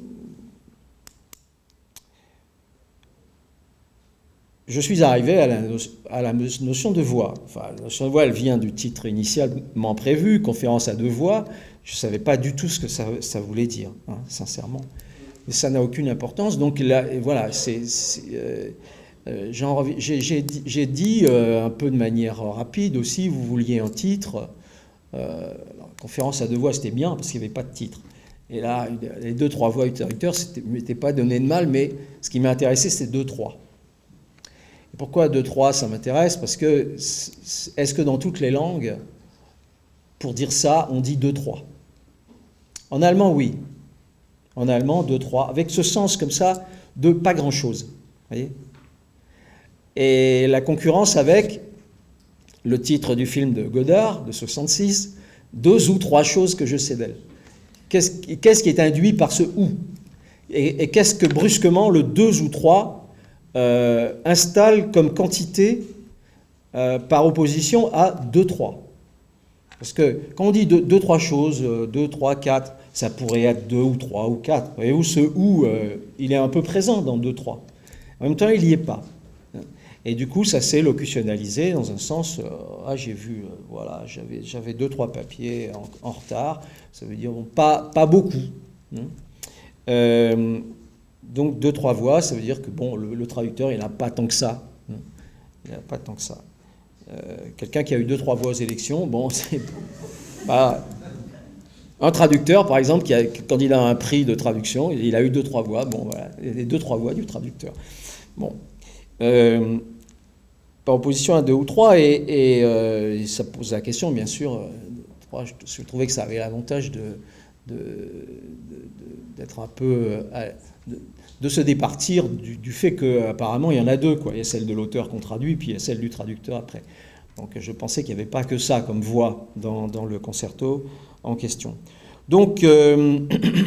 je suis arrivé à la, à la notion de voix. Enfin, la notion de voix, elle vient du titre initialement prévu, conférence à deux voix. Je ne savais pas du tout ce que ça, ça voulait dire, hein, sincèrement. Mais ça n'a aucune importance. Donc là, voilà, c'est, euh, euh, j'ai dit, dit euh, un peu de manière rapide aussi, vous vouliez un titre. Euh, conférence à deux voix, c'était bien parce qu'il n'y avait pas de titre. Et là, les deux, trois voix du traducteur, ne m'était pas donné de mal, mais ce qui m'a intéressé, c'était deux, trois. Et pourquoi deux, trois, ça m'intéresse? Parce que, est-ce que dans toutes les langues, pour dire ça, on dit deux, trois? En allemand, oui. En allemand, deux, trois, avec ce sens comme ça de pas grand-chose. Voyez? Et la concurrence avec le titre du film de Godard, de soixante-six, deux ou trois choses que je sais d'elle. Qu'est-ce qu'est-ce qui est induit par ce ou? Et, et qu'est-ce que brusquement le deux ou trois euh, installe comme quantité euh, par opposition à deux, trois? Parce que quand on dit deux, deux trois choses, deux, trois, quatre, ça pourrait être deux ou trois ou quatre. Voyez-vous, ce ou, euh, il est un peu présent dans deux, trois. En même temps, il n'y est pas. Et du coup, ça s'est locutionnalisé dans un sens, euh, ah, j'ai vu, euh, voilà, j'avais, j'avais deux, trois papiers en, en retard. Ça veut dire, bon, pas, pas beaucoup. Hein. Euh, donc, deux, trois voix, ça veut dire que, bon, le, le traducteur, il n'a pas tant que ça. Hein. Il n'a pas tant que ça. Euh, quelqu'un qui a eu deux, trois voix aux élections, bon, c'est pas... Un traducteur, par exemple, qui a, quand il a un prix de traduction, il a eu deux, trois voix, bon, voilà, les deux, trois voix du traducteur. Bon. Euh, par opposition à deux ou trois, et, et, euh, et ça pose la question, bien sûr, euh, je, je trouvais que ça avait l'avantage de, de, de, de, d'être un peu... Euh, de, de se départir du, du fait qu'apparemment il y en a deux, quoi. Il y a celle de l'auteur qu'on traduit, puis il y a celle du traducteur après. Donc je pensais qu'il n'y avait pas que ça comme voix dans, dans le concerto en question. Donc euh,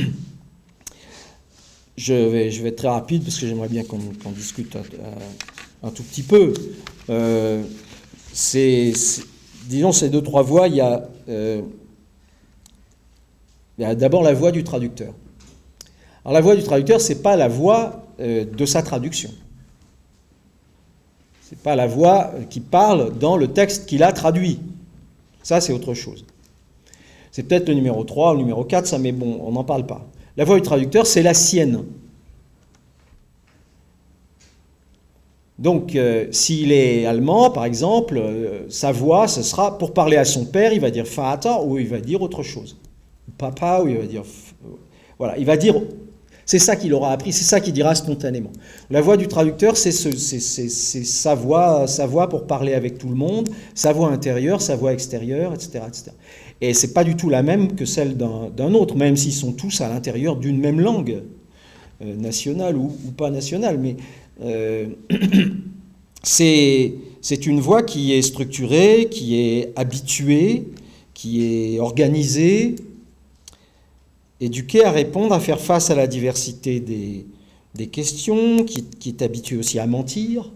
je, vais, je vais être très rapide parce que j'aimerais bien qu'on qu'on discute un, un tout petit peu. Euh, c'est, c'est, disons ces deux, trois voix, il y a, euh, il y a d'abord la voix du traducteur. Alors la voix du traducteur, ce n'est pas la voix euh, de sa traduction. Ce n'est pas la voix qui parle dans le texte qu'il a traduit. Ça, c'est autre chose. C'est peut-être le numéro trois, le numéro quatre, ça, mais bon, on n'en parle pas. La voix du traducteur, c'est la sienne. Donc, euh, s'il est allemand, par exemple, euh, sa voix, ce sera, pour parler à son père, il va dire « Vater » ou il va dire autre chose. « Papa » ou il va dire... Voilà, il va dire... C'est ça qu'il aura appris, c'est ça qu'il dira spontanément. La voix du traducteur, c'est ce, sa voix, sa voix pour parler avec tout le monde, sa voix intérieure, sa voix extérieure, et cetera et cetera. Et ce n'est pas du tout la même que celle d'un autre, même s'ils sont tous à l'intérieur d'une même langue, euh, nationale ou, ou pas nationale. Mais euh, c'est une voix qui est structurée, qui est habituée, qui est organisée, éduqué à répondre, à faire face à la diversité des, des questions, qui, qui est habitué aussi à mentir,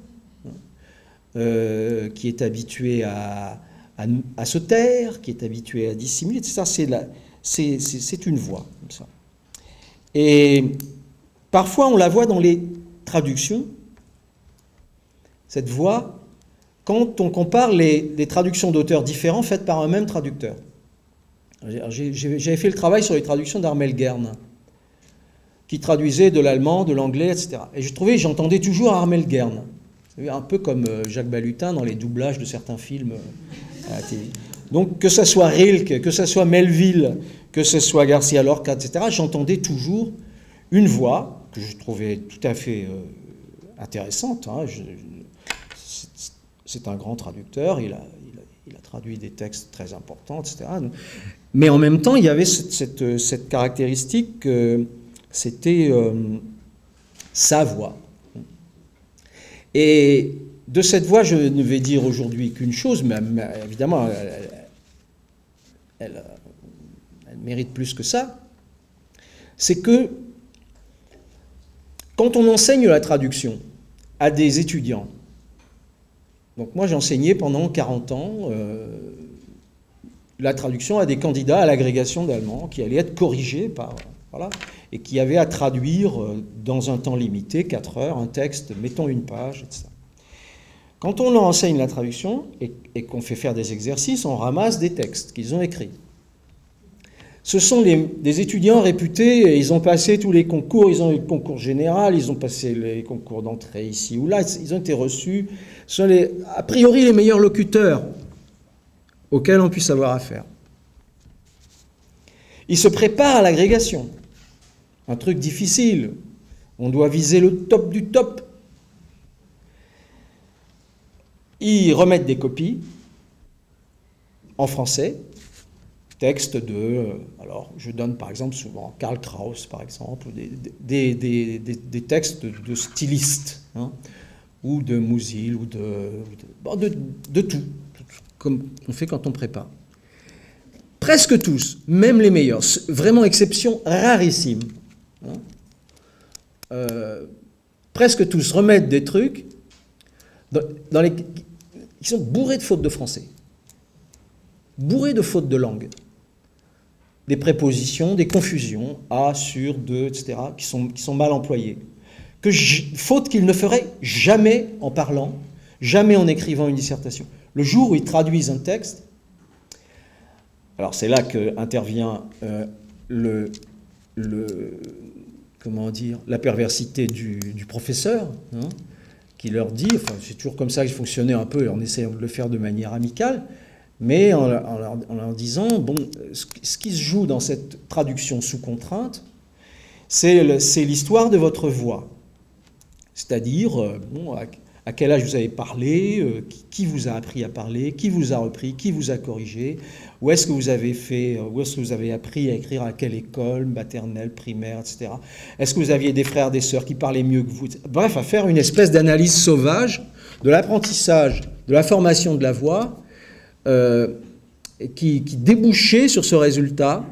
euh, qui est habitué à, à, à se taire, qui est habitué à dissimuler. Ça, c'est une voix. Comme ça. Et parfois, on la voit dans les traductions, cette voix, quand on compare les, les traductions d'auteurs différents faites par un même traducteur. J'avais fait le travail sur les traductions d'Armel Gern, qui traduisait de l'allemand, de l'anglais, et cetera. Et je trouvais, j'entendais toujours Armel Gern, un peu comme Jacques Balutin dans les doublages de certains films à la télé. Donc que ce soit Rilke, que ce soit Melville, que ce soit Garcia Lorca, et cetera, j'entendais toujours une voix que je trouvais tout à fait euh, intéressante. Hein. C'est un grand traducteur, il a, il, a, il a traduit des textes très importants, et cetera. Mais en même temps, il y avait cette, cette, cette caractéristique que c'était euh, sa voix. Et de cette voix, je ne vais dire aujourd'hui qu'une chose, mais, mais évidemment, elle, elle, elle mérite plus que ça. C'est que Quand on enseigne la traduction à des étudiants, donc moi j'ai enseigné pendant quarante ans euh, la traduction à des candidats à l'agrégation d'allemand qui allaient être corrigés par... Voilà, et qui avaient à traduire dans un temps limité, quatre heures, un texte, mettons une page, et cetera. Quand on leur enseigne la traduction et, et qu'on fait faire des exercices, on ramasse des textes qu'ils ont écrits. Ce sont les, des étudiants réputés, ils ont passé tous les concours, ils ont eu le concours général, ils ont passé les concours d'entrée ici ou là, ils ont été reçus. Ce sont les, a priori les meilleurs locuteurs auxquels on puisse avoir affaire. Ils se préparent à l'agrégation. Un truc difficile. On doit viser le top du top. Ils remettent des copies en français, textes de... Alors, je donne par exemple souvent Karl Kraus, par exemple, des, des, des, des, des textes de stylistes, hein, ou de Musil, ou de, de, de, de tout, comme on fait quand on prépare. Presque tous, même les meilleurs, vraiment exception rarissime, hein, euh, presque tous remettent des trucs dans, dans les, qui sont bourrés de fautes de français, bourrés de fautes de langue, des prépositions, des confusions, à, sur, de, et cetera, qui sont, qui sont mal employées, que fautes qu'ils ne feraient jamais en parlant, jamais en écrivant une dissertation. Le jour où ils traduisent un texte, alors c'est là qu'intervient euh, le, le, comment dire, la perversité du, du professeur, hein, qui leur dit, enfin c'est toujours comme ça que fonctionnait un peu, en essayant de le faire de manière amicale, mais en, en, leur, en leur disant, bon, ce, ce qui se joue dans cette traduction sous contrainte, c'est l'histoire de votre voix. C'est-à-dire, euh, bon, à, à quel âge vous avez parlé, euh, qui, qui vous a appris à parler, qui vous a repris, qui vous a corrigé, où est-ce que vous avez fait, où est-ce que vous avez appris à écrire, à quelle école, maternelle, primaire, et cetera. Est-ce que vous aviez des frères, des sœurs qui parlaient mieux que vous? Bref, à faire une espèce d'analyse sauvage de l'apprentissage, de la formation de la voix, euh, qui, qui débouchait sur ce résultat-là.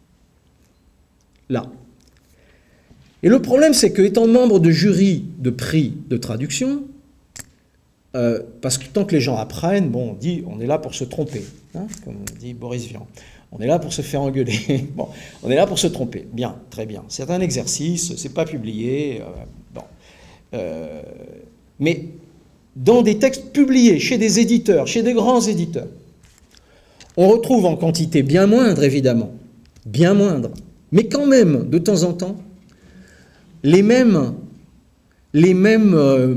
Et le problème, c'est que, étant membre de jury de prix de traduction, euh, parce que tant que les gens apprennent, bon, on dit, on est là pour se tromper, hein, comme dit Boris Vian. On est là pour se faire engueuler. Bon, on est là pour se tromper. Bien, très bien. C'est un exercice, c'est pas publié. Euh, bon. Euh, mais dans des textes publiés chez des éditeurs, chez des grands éditeurs, on retrouve en quantité bien moindre, évidemment, bien moindre, mais quand même, de temps en temps, les mêmes, les mêmes euh,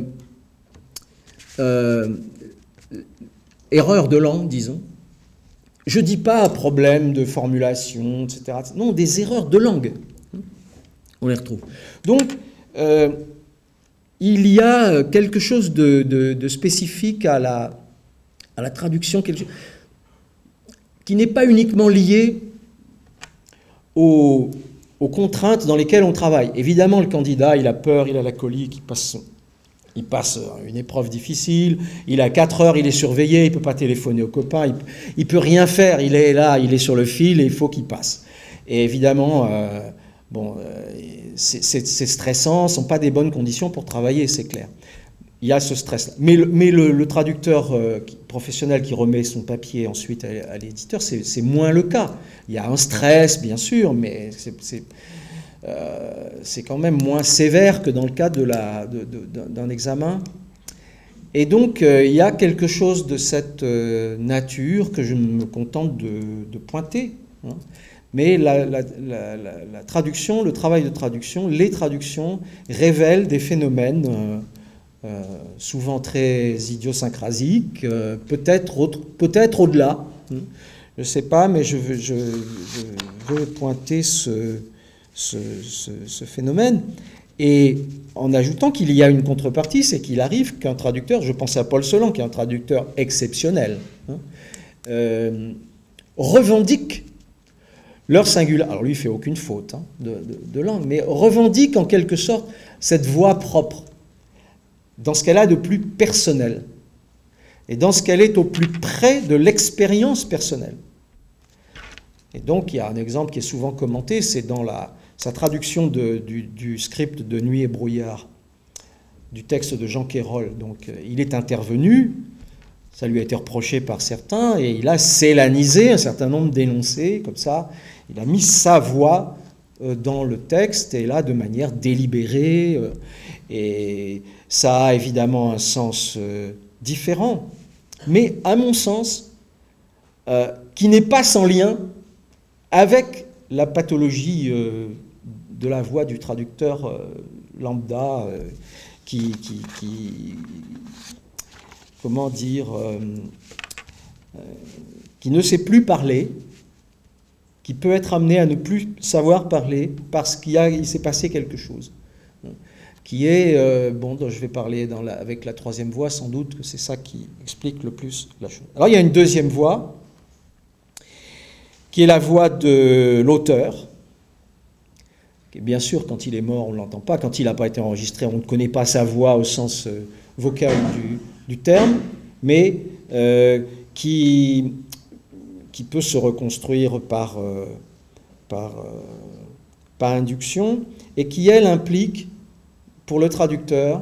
euh, erreurs de langue, disons. Je ne dis pas problème de formulation, et cetera. Non, des erreurs de langue. On les retrouve. Donc, euh, il y a quelque chose de, de, de spécifique à la, à la traduction, quelque chose, qui n'est pas uniquement lié au... aux contraintes dans lesquelles on travaille. Évidemment, le candidat, il a peur, il a la colique, il passe, il passe une épreuve difficile, il a quatre heures, il est surveillé, il ne peut pas téléphoner aux copains, il ne peut rien faire, il est là, il est sur le fil et il faut qu'il passe. Et évidemment, euh, bon, euh, c'est stressant, ce ne sont pas des bonnes conditions pour travailler, c'est clair. Il y a ce stress. Mais le, mais le, le traducteur euh, qui, professionnel qui remet son papier ensuite à, à l'éditeur, c'est moins le cas. Il y a un stress, bien sûr, mais c'est euh, quand même moins sévère que dans le cadre d'un de de, de, examen. Et donc, euh, il y a quelque chose de cette euh, nature que je me contente de, de pointer. Hein. Mais la, la, la, la, la traduction, le travail de traduction, les traductions révèlent des phénomènes euh, Euh, souvent très idiosyncrasique, euh, peut-être peut-être au-delà, je ne sais pas, mais je veux, je, je veux pointer ce, ce, ce, ce phénomène, et en ajoutant qu'il y a une contrepartie, c'est qu'il arrive qu'un traducteur, je pense à Paul Celan, qui est un traducteur exceptionnel, hein, euh, revendique leur singularité, alors lui il ne fait aucune faute hein, de, de, de langue, mais revendique en quelque sorte cette voix propre, dans ce qu'elle a de plus personnel, et dans ce qu'elle est au plus près de l'expérience personnelle. Et donc, il y a un exemple qui est souvent commenté, c'est dans la, sa traduction de, du, du script de Nuit et brouillard, du texte de Jean Quérol. Donc, il est intervenu, ça lui a été reproché par certains, et il a sélanisé un certain nombre d'énoncés, comme ça. Il a mis sa voix dans le texte, et là, de manière délibérée. Et ça a évidemment un sens différent, mais à mon sens, euh, qui n'est pas sans lien avec la pathologie euh, de la voix du traducteur euh, lambda, euh, qui, qui, qui, comment dire, euh, euh, qui ne sait plus parler, qui peut être amené à ne plus savoir parler parce qu'il il s'est passé quelque chose. Qui est, euh, bon, je vais parler dans la, avec la troisième voix, sans doute que c'est ça qui explique le plus la chose. Alors il y a une deuxième voix, qui est la voix de l'auteur, qui bien sûr, quand il est mort, on ne l'entend pas, quand il n'a pas été enregistré, on ne connaît pas sa voix au sens euh, vocal du, du terme, mais euh, qui, qui peut se reconstruire par, euh, par, euh, par induction, et qui, elle, implique pour le traducteur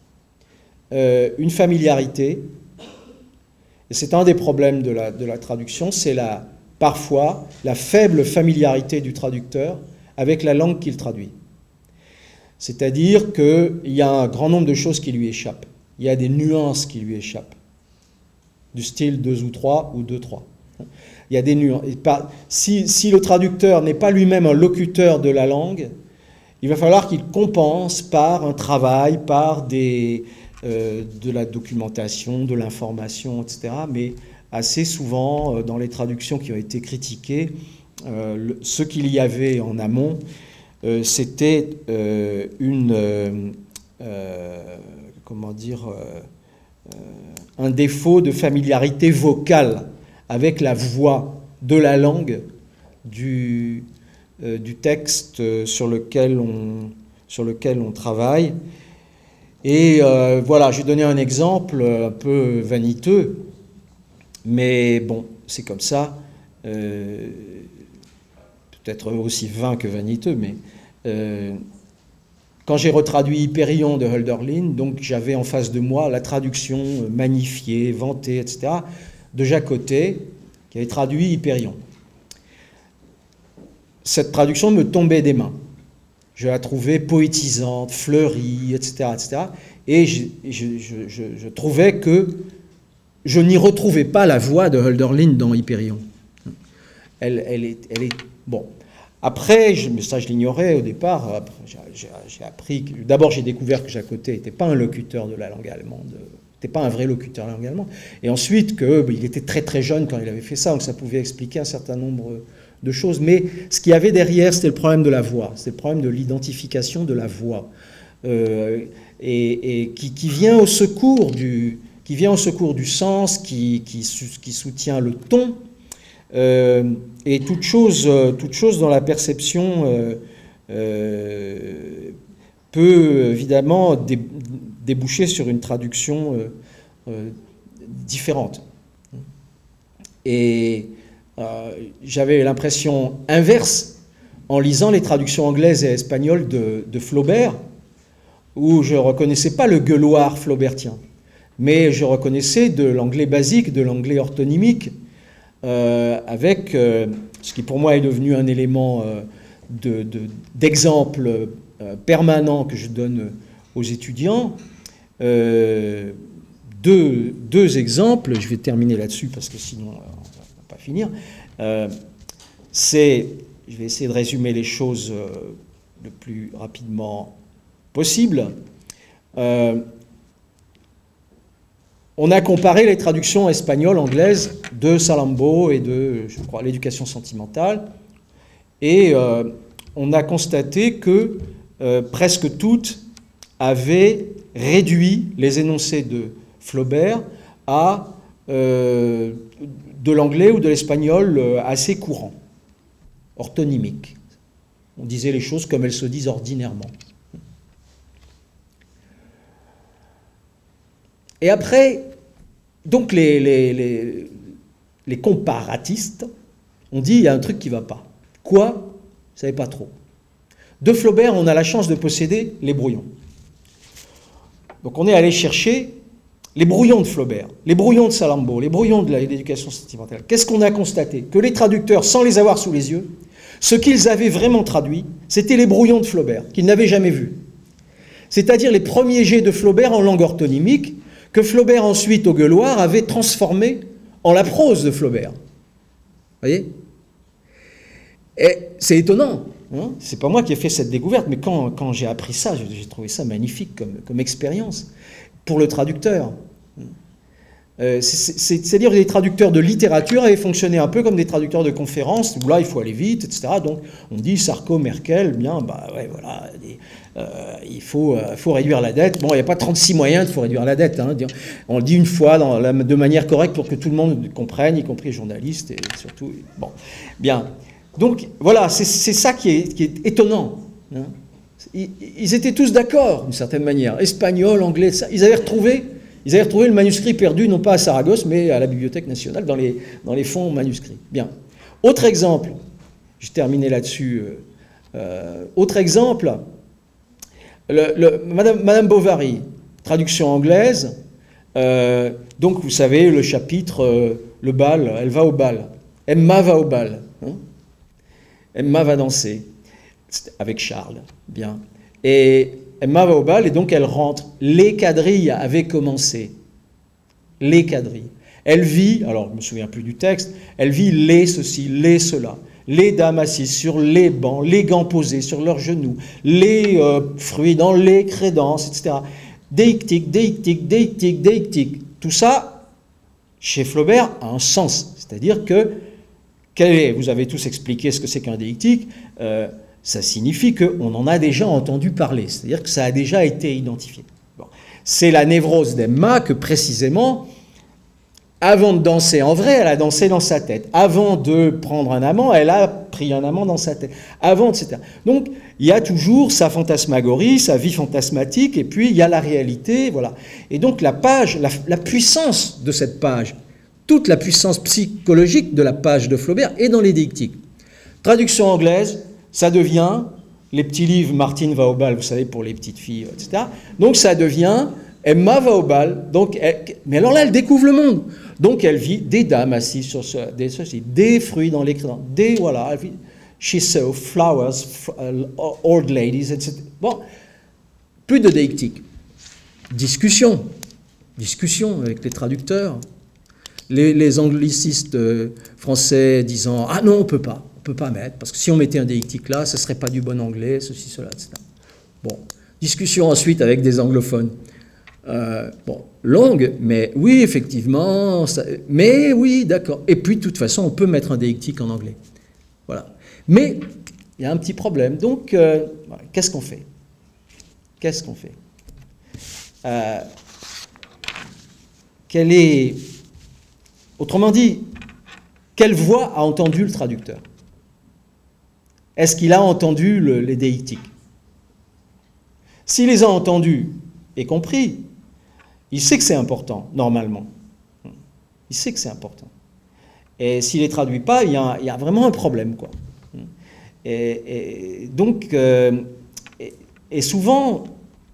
euh, une familiarité. Et c'est un des problèmes de la, de la traduction, c'est la, parfois la faible familiarité du traducteur avec la langue qu'il traduit. C'est-à-dire qu'il y a un grand nombre de choses qui lui échappent. Il y a des nuances qui lui échappent, du style deux ou trois ou deux trois. Il y a des nuances. Si, si le traducteur n'est pas lui-même un locuteur de la langue, il va falloir qu'il compense par un travail, par des, euh, de la documentation, de l'information, et cetera. Mais assez souvent, euh, dans les traductions qui ont été critiquées, euh, le, ce qu'il y avait en amont, euh, c'était euh, une, euh, euh, comment dire, euh, euh, un défaut de familiarité vocale avec la voix de la langue du Euh, du texte euh, sur lequel on, sur lequel on travaille. Et euh, voilà, j'ai donné un exemple un peu vaniteux, mais bon, c'est comme ça, euh, peut-être aussi vain que vaniteux, mais euh, quand j'ai retraduit Hyperion de Hölderlin, donc j'avais en face de moi la traduction magnifiée, vantée, et cetera, de Jacotet, qui avait traduit Hyperion. Cette traduction me tombait des mains. Je la trouvais poétisante, fleurie, et cetera, et cetera. Et je, je, je, je trouvais que je n'y retrouvais pas la voix de Hölderlin dans Hyperion. Elle, elle, est, elle est... Bon. Après, je, ça je l'ignorais au départ. J'ai appris... D'abord, j'ai découvert que Jacotet n'était pas un locuteur de la langue allemande. N'était pas un vrai locuteur de la langue allemande. Et ensuite, qu'il ben, était très très jeune quand il avait fait ça, donc ça pouvait expliquer un certain nombre de choses, mais ce qu'il y avait derrière, c'était le problème de la voix, c'était le problème de l'identification de la voix, euh, et, et qui, qui vient au secours du, qui vient au secours du sens, qui, qui, qui soutient le ton, euh, et toute chose, toute chose dans la perception euh, euh, peut évidemment dé, déboucher sur une traduction euh, euh, différente. Et Euh, j'avais l'impression inverse en lisant les traductions anglaises et espagnoles de, de Flaubert, où je ne reconnaissais pas le gueuloir flaubertien, mais je reconnaissais de l'anglais basique, de l'anglais orthonymique, euh, avec euh, ce qui pour moi est devenu un élément euh, de, de, d'exemple euh, permanent que je donne aux étudiants. Euh, deux, deux exemples, je vais terminer là-dessus parce que sinon... Euh, finir, euh, c'est, je vais essayer de résumer les choses euh, le plus rapidement possible. Euh, on a comparé les traductions espagnoles, anglaises de Salammbô et de, je crois, l'éducation sentimentale, et euh, on a constaté que euh, presque toutes avaient réduit les énoncés de Flaubert à euh, de l'anglais ou de l'espagnol assez courant, orthonymique. On disait les choses comme elles se disent ordinairement. Et après, donc les, les, les, les comparatistes ont dit il y a un truc qui ne va pas. Quoi? Vous ne savez pas trop. De Flaubert, on a la chance de posséder les brouillons. Donc on est allé chercher les brouillons de Flaubert, les brouillons de Salammbô, les brouillons de l'éducation sentimentale. Qu'est-ce qu'on a constaté? Que les traducteurs, sans les avoir sous les yeux, ce qu'ils avaient vraiment traduit, c'était les brouillons de Flaubert, qu'ils n'avaient jamais vus. C'est-à-dire les premiers jets de Flaubert en langue orthonymique, que Flaubert ensuite, au gueuloir, avait transformé en la prose de Flaubert. Vous voyez? Et c'est étonnant. Hein, c'est pas moi qui ai fait cette découverte, mais quand, quand j'ai appris ça, j'ai trouvé ça magnifique comme, comme expérience pour le traducteur. Euh, C'est-à-dire que les traducteurs de littérature avaient fonctionné un peu comme des traducteurs de conférences, où là, il faut aller vite, et cetera. Donc, on dit Sarko, Merkel, bien, bah ouais, voilà, euh, il faut, euh, faut réduire la dette. Bon, il n'y a pas trente-six moyens, il faut réduire la dette. Hein. On le dit une fois dans la, de manière correcte pour que tout le monde comprenne, y compris les journalistes, et surtout, bon, bien. Donc, voilà, c'est ça qui est, qui est étonnant. Hein. Ils, ils étaient tous d'accord, d'une certaine manière. Espagnol, anglais, ça, ils avaient retrouvé... Ils avaient retrouvé le manuscrit perdu, non pas à Saragosse, mais à la Bibliothèque nationale, dans les, dans les fonds manuscrits. Bien. Autre exemple, je terminé là-dessus. Euh, euh, autre exemple, le, le, Madame, Madame Bovary, traduction anglaise. Euh, donc, vous savez, le chapitre, euh, le bal, elle va au bal. Emma va au bal. Hein, Emma va danser avec Charles. Bien. Et Emma va au bal et donc elle rentre. Les quadrilles avaient commencé. Les quadrilles. Elle vit, alors je ne me souviens plus du texte, elle vit les ceci, les cela. Les dames assises sur les bancs, les gants posés sur leurs genoux, les euh, fruits dans les crédences, et cetera. Deictique, deictique, deictique, deictique. Tout ça, chez Flaubert, a un sens. C'est-à-dire que, quel est, vous avez tous expliqué ce que c'est qu'un deictique, euh, ça signifie qu'on en a déjà entendu parler, c'est-à-dire que ça a déjà été identifié. Bon. C'est la névrose d'Emma que, précisément, avant de danser en vrai, elle a dansé dans sa tête. Avant de prendre un amant, elle a pris un amant dans sa tête. Avant, et cetera. Donc, il y a toujours sa fantasmagorie, sa vie fantasmatique, et puis il y a la réalité, voilà. Et donc, la page, la, la puissance de cette page, toute la puissance psychologique de la page de Flaubert est dans les deictiques. Traduction anglaise, ça devient, les petits livres, Martine va au bal, vous savez, pour les petites filles, et cetera. Donc ça devient, Emma va au bal, donc elle, mais alors là, elle découvre le monde. Donc elle vit des dames assises sur ce, des, ceci, des fruits dans les crédents, des, voilà, elle vit, she saw flowers, uh, old ladies, et cetera. Bon, plus de deictique. Discussion, discussion avec les traducteurs. Les, les anglicistes français disant, ah non, on ne peut pas. On ne peut pas mettre, parce que si on mettait un deictique là, ce ne serait pas du bon anglais, ceci, cela, et cetera. Bon, discussion ensuite avec des anglophones. Euh, bon, longue, mais oui, effectivement, ça, mais oui, d'accord. Et puis, de toute façon, on peut mettre un deictique en anglais. Voilà. Mais, il y a un petit problème. Donc, euh, voilà, qu'est-ce qu'on fait? Qu'est-ce qu'on fait euh, Quelle est... Autrement dit, quelle voix a entendu le traducteur? Est-ce qu'il a entendu le, les deictiques? S'il les a entendus et compris, il sait que c'est important, normalement. Il sait que c'est important. Et s'il ne les traduit pas, il y, a, il y a vraiment un problème, quoi. Et, et donc, euh, et, et souvent,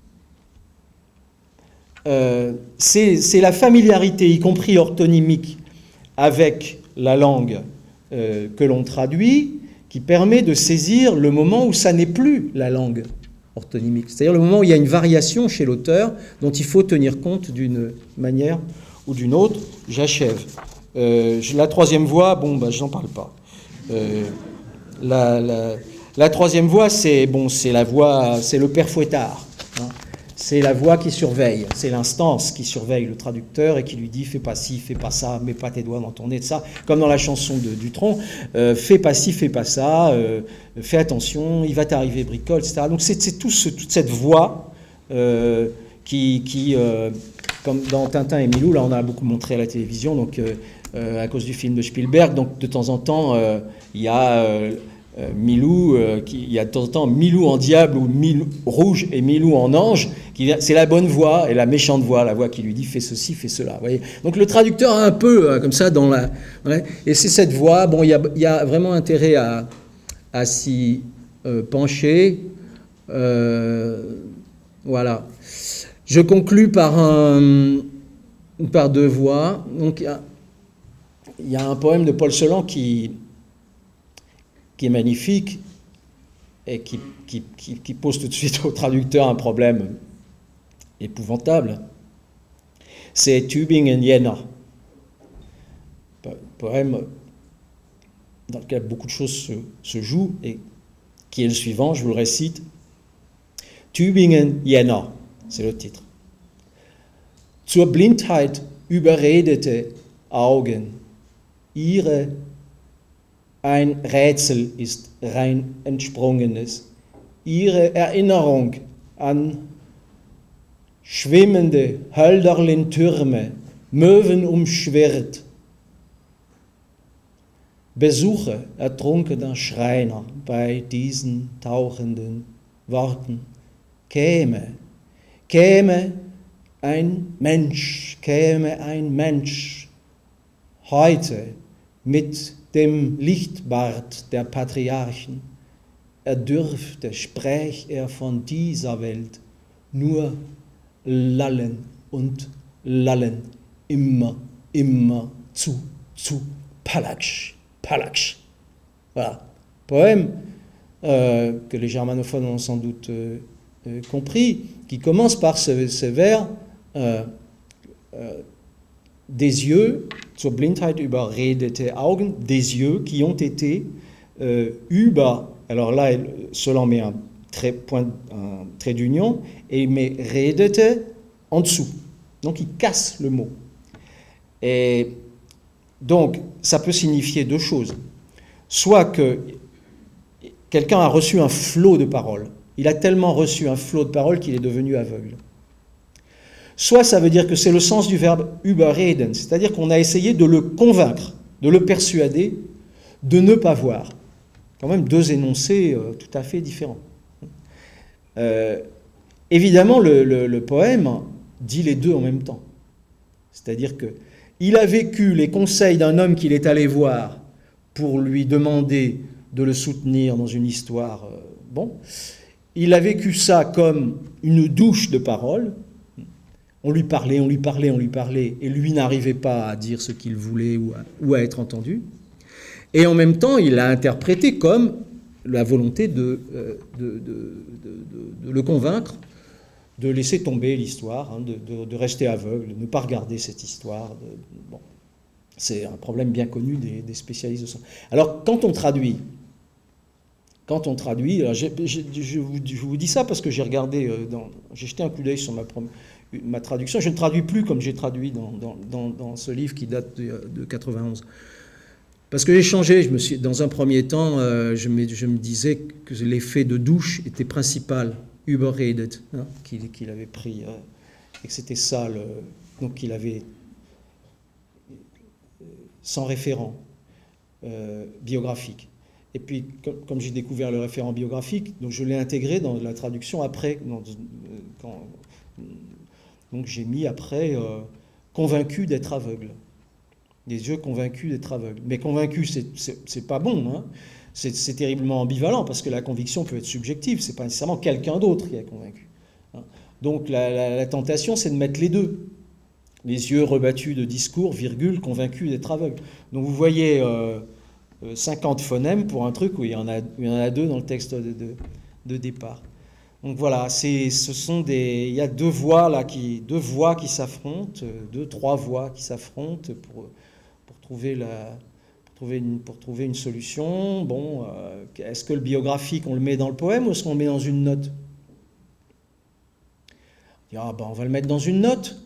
euh, c'est la familiarité, y compris orthonymique, avec la langue euh, que l'on traduit, qui permet de saisir le moment où ça n'est plus la langue orthonymique. C'est-à-dire le moment où il y a une variation chez l'auteur dont il faut tenir compte d'une manière ou d'une autre. J'achève. Euh, la troisième voix, bon, bah, je n'en parle pas. Euh, la, la, la troisième voix, c'est bon, c'est la voix, c'est le père Fouettard. Hein. C'est la voix qui surveille, c'est l'instance qui surveille le traducteur et qui lui dit « fais pas ci, fais pas ça, mets pas tes doigts dans ton nez », de ça, comme dans la chanson de Dutronc, euh, « fais pas ci, fais pas ça, euh, fais attention, il va t'arriver bricole », et cetera. Donc c'est tout ce, toute cette voix euh, qui, qui euh, comme dans Tintin et Milou, là on a beaucoup montré à la télévision, donc euh, euh, à cause du film de Spielberg, donc de temps en temps euh, il y a... Euh, Euh, Milou, euh, qui, il y a de temps en temps Milou en diable ou Milou rouge et Milou en ange, c'est la bonne voix et la méchante voix, la voix qui lui dit fais ceci, fais cela. Vous voyez. Donc le traducteur a un peu euh, comme ça dans la... Ouais, et c'est cette voix, bon, il y a, il y a vraiment intérêt à, à s'y euh, pencher. Euh, voilà. Je conclus par, un, par deux voix. Donc, il y a, il y a un poème de Paul Celan qui, qui est magnifique et qui, qui, qui, qui pose tout de suite au traducteur un problème épouvantable. C'est Tübingen Jena, poème dans lequel beaucoup de choses se, se jouent et qui est le suivant, je vous le récite. Tübingen Jena, c'est le titre. Zur Blindheit überredete Augen, ihre ein Rätsel ist rein entsprungenes, ihre Erinnerung an schwimmende Hölderlin-Türme, Möwen umschwirrt, Besuche ertrunkener Schreiner bei diesen tauchenden Worten, käme, käme ein Mensch, käme ein Mensch, heute mit dem Lichtbart der Patriarchen, er dürfte, sprech er von dieser Welt, nur lallen und lallen, immer, immer zu, zu, Palaksch, Palaksch. Voilà. Poème euh, que les germanophones ont sans doute euh, euh, compris, qui commence par ce, ce vers euh, euh, des yeux, zur Blindheit überredete Augen, des yeux qui ont été euh, über, alors là, Celan met un trait, point, un trait d'union, et il met redete en dessous. Donc il casse le mot. Et donc, ça peut signifier deux choses. Soit que quelqu'un a reçu un flot de paroles. Il a tellement reçu un flot de paroles qu'il est devenu aveugle. Soit ça veut dire que c'est le sens du verbe überreden, c'est-à-dire qu'on a essayé de le convaincre, de le persuader de ne pas voir. Quand même deux énoncés euh, tout à fait différents. Euh, évidemment, le, le, le poème dit les deux en même temps. C'est-à-dire qu'il a vécu les conseils d'un homme qu'il est allé voir pour lui demander de le soutenir dans une histoire. Euh, bon, il a vécu ça comme une douche de paroles. On lui parlait, on lui parlait, on lui parlait, et lui n'arrivait pas à dire ce qu'il voulait ou à, ou à être entendu. Et en même temps, il l'a interprété comme la volonté de, de, de, de, de, de le convaincre, de laisser tomber l'histoire, hein, de, de, de rester aveugle, de ne pas regarder cette histoire. De, bon. C'est un problème bien connu des, des spécialistes de ça. Alors, quand on traduit, quand on traduit, alors j'ai, j'ai, je, vous, je vous dis ça parce que j'ai regardé, dans, j'ai jeté un coup d'œil sur ma, ma traduction. Je ne traduis plus comme j'ai traduit dans, dans, dans, dans ce livre qui date de, de quatre-vingt-onze. Parce que j'ai changé, je me suis, dans un premier temps, euh, je, me, je me disais que l'effet de douche était principal, überredet, hein, qu'il, qu'il avait pris, euh, et que c'était ça, le, donc qu'il avait sans référent euh, biographique. Et puis, comme, comme j'ai découvert le référent biographique, donc je l'ai intégré dans la traduction après, dans, quand, donc j'ai mis après euh, convaincu d'être aveugle. Des yeux convaincus d'être aveugles. Mais convaincu, c'est, c'est, c'est pas bon, hein. c'est, c'est terriblement ambivalent, parce que la conviction peut être subjective, c'est pas nécessairement quelqu'un d'autre qui est convaincu. Hein. Donc la, la, la tentation, c'est de mettre les deux. Les yeux rebattus de discours, virgule, convaincus d'être aveugles. Donc vous voyez euh, cinquante phonèmes pour un truc où il y en a, où il y en a deux dans le texte de, de, de départ. Donc voilà, c'est, ce sont des, il y a deux voix là qui, deux voix qui s'affrontent, deux, trois voix qui s'affrontent pour Trouver la, pour, trouver une, pour trouver une solution. Bon, euh, est-ce que le biographique, on le met dans le poème ou est-ce qu'on le met dans une note? On dit, ah ben, on va le mettre dans une note.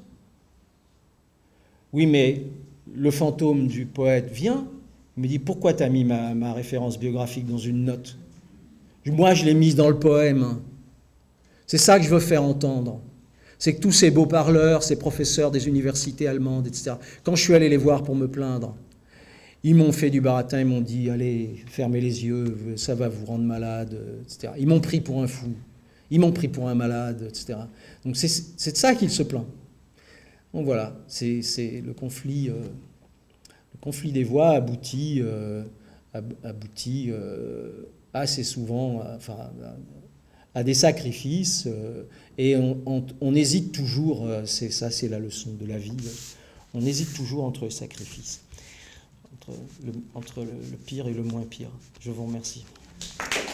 Oui, mais le fantôme du poète vient, il me dit, pourquoi tu as mis ma, ma référence biographique dans une note? Moi, je l'ai mise dans le poème. C'est ça que je veux faire entendre. C'est que tous ces beaux parleurs, ces professeurs des universités allemandes, et cetera, quand je suis allé les voir pour me plaindre, ils m'ont fait du baratin, ils m'ont dit, allez, fermez les yeux, ça va vous rendre malade, et cetera. Ils m'ont pris pour un fou, ils m'ont pris pour un malade, et cetera. Donc c'est, c'est de ça qu'il se plaint. Donc voilà, c'est, c'est le conflit, euh, le conflit des voix aboutit, euh, aboutit euh, assez souvent, enfin, à des sacrifices, euh, et on, on, on hésite toujours, euh, c'est ça c'est la leçon de la vie, on hésite toujours entre les sacrifices, entre le, entre le, le pire et le moins pire. Je vous remercie.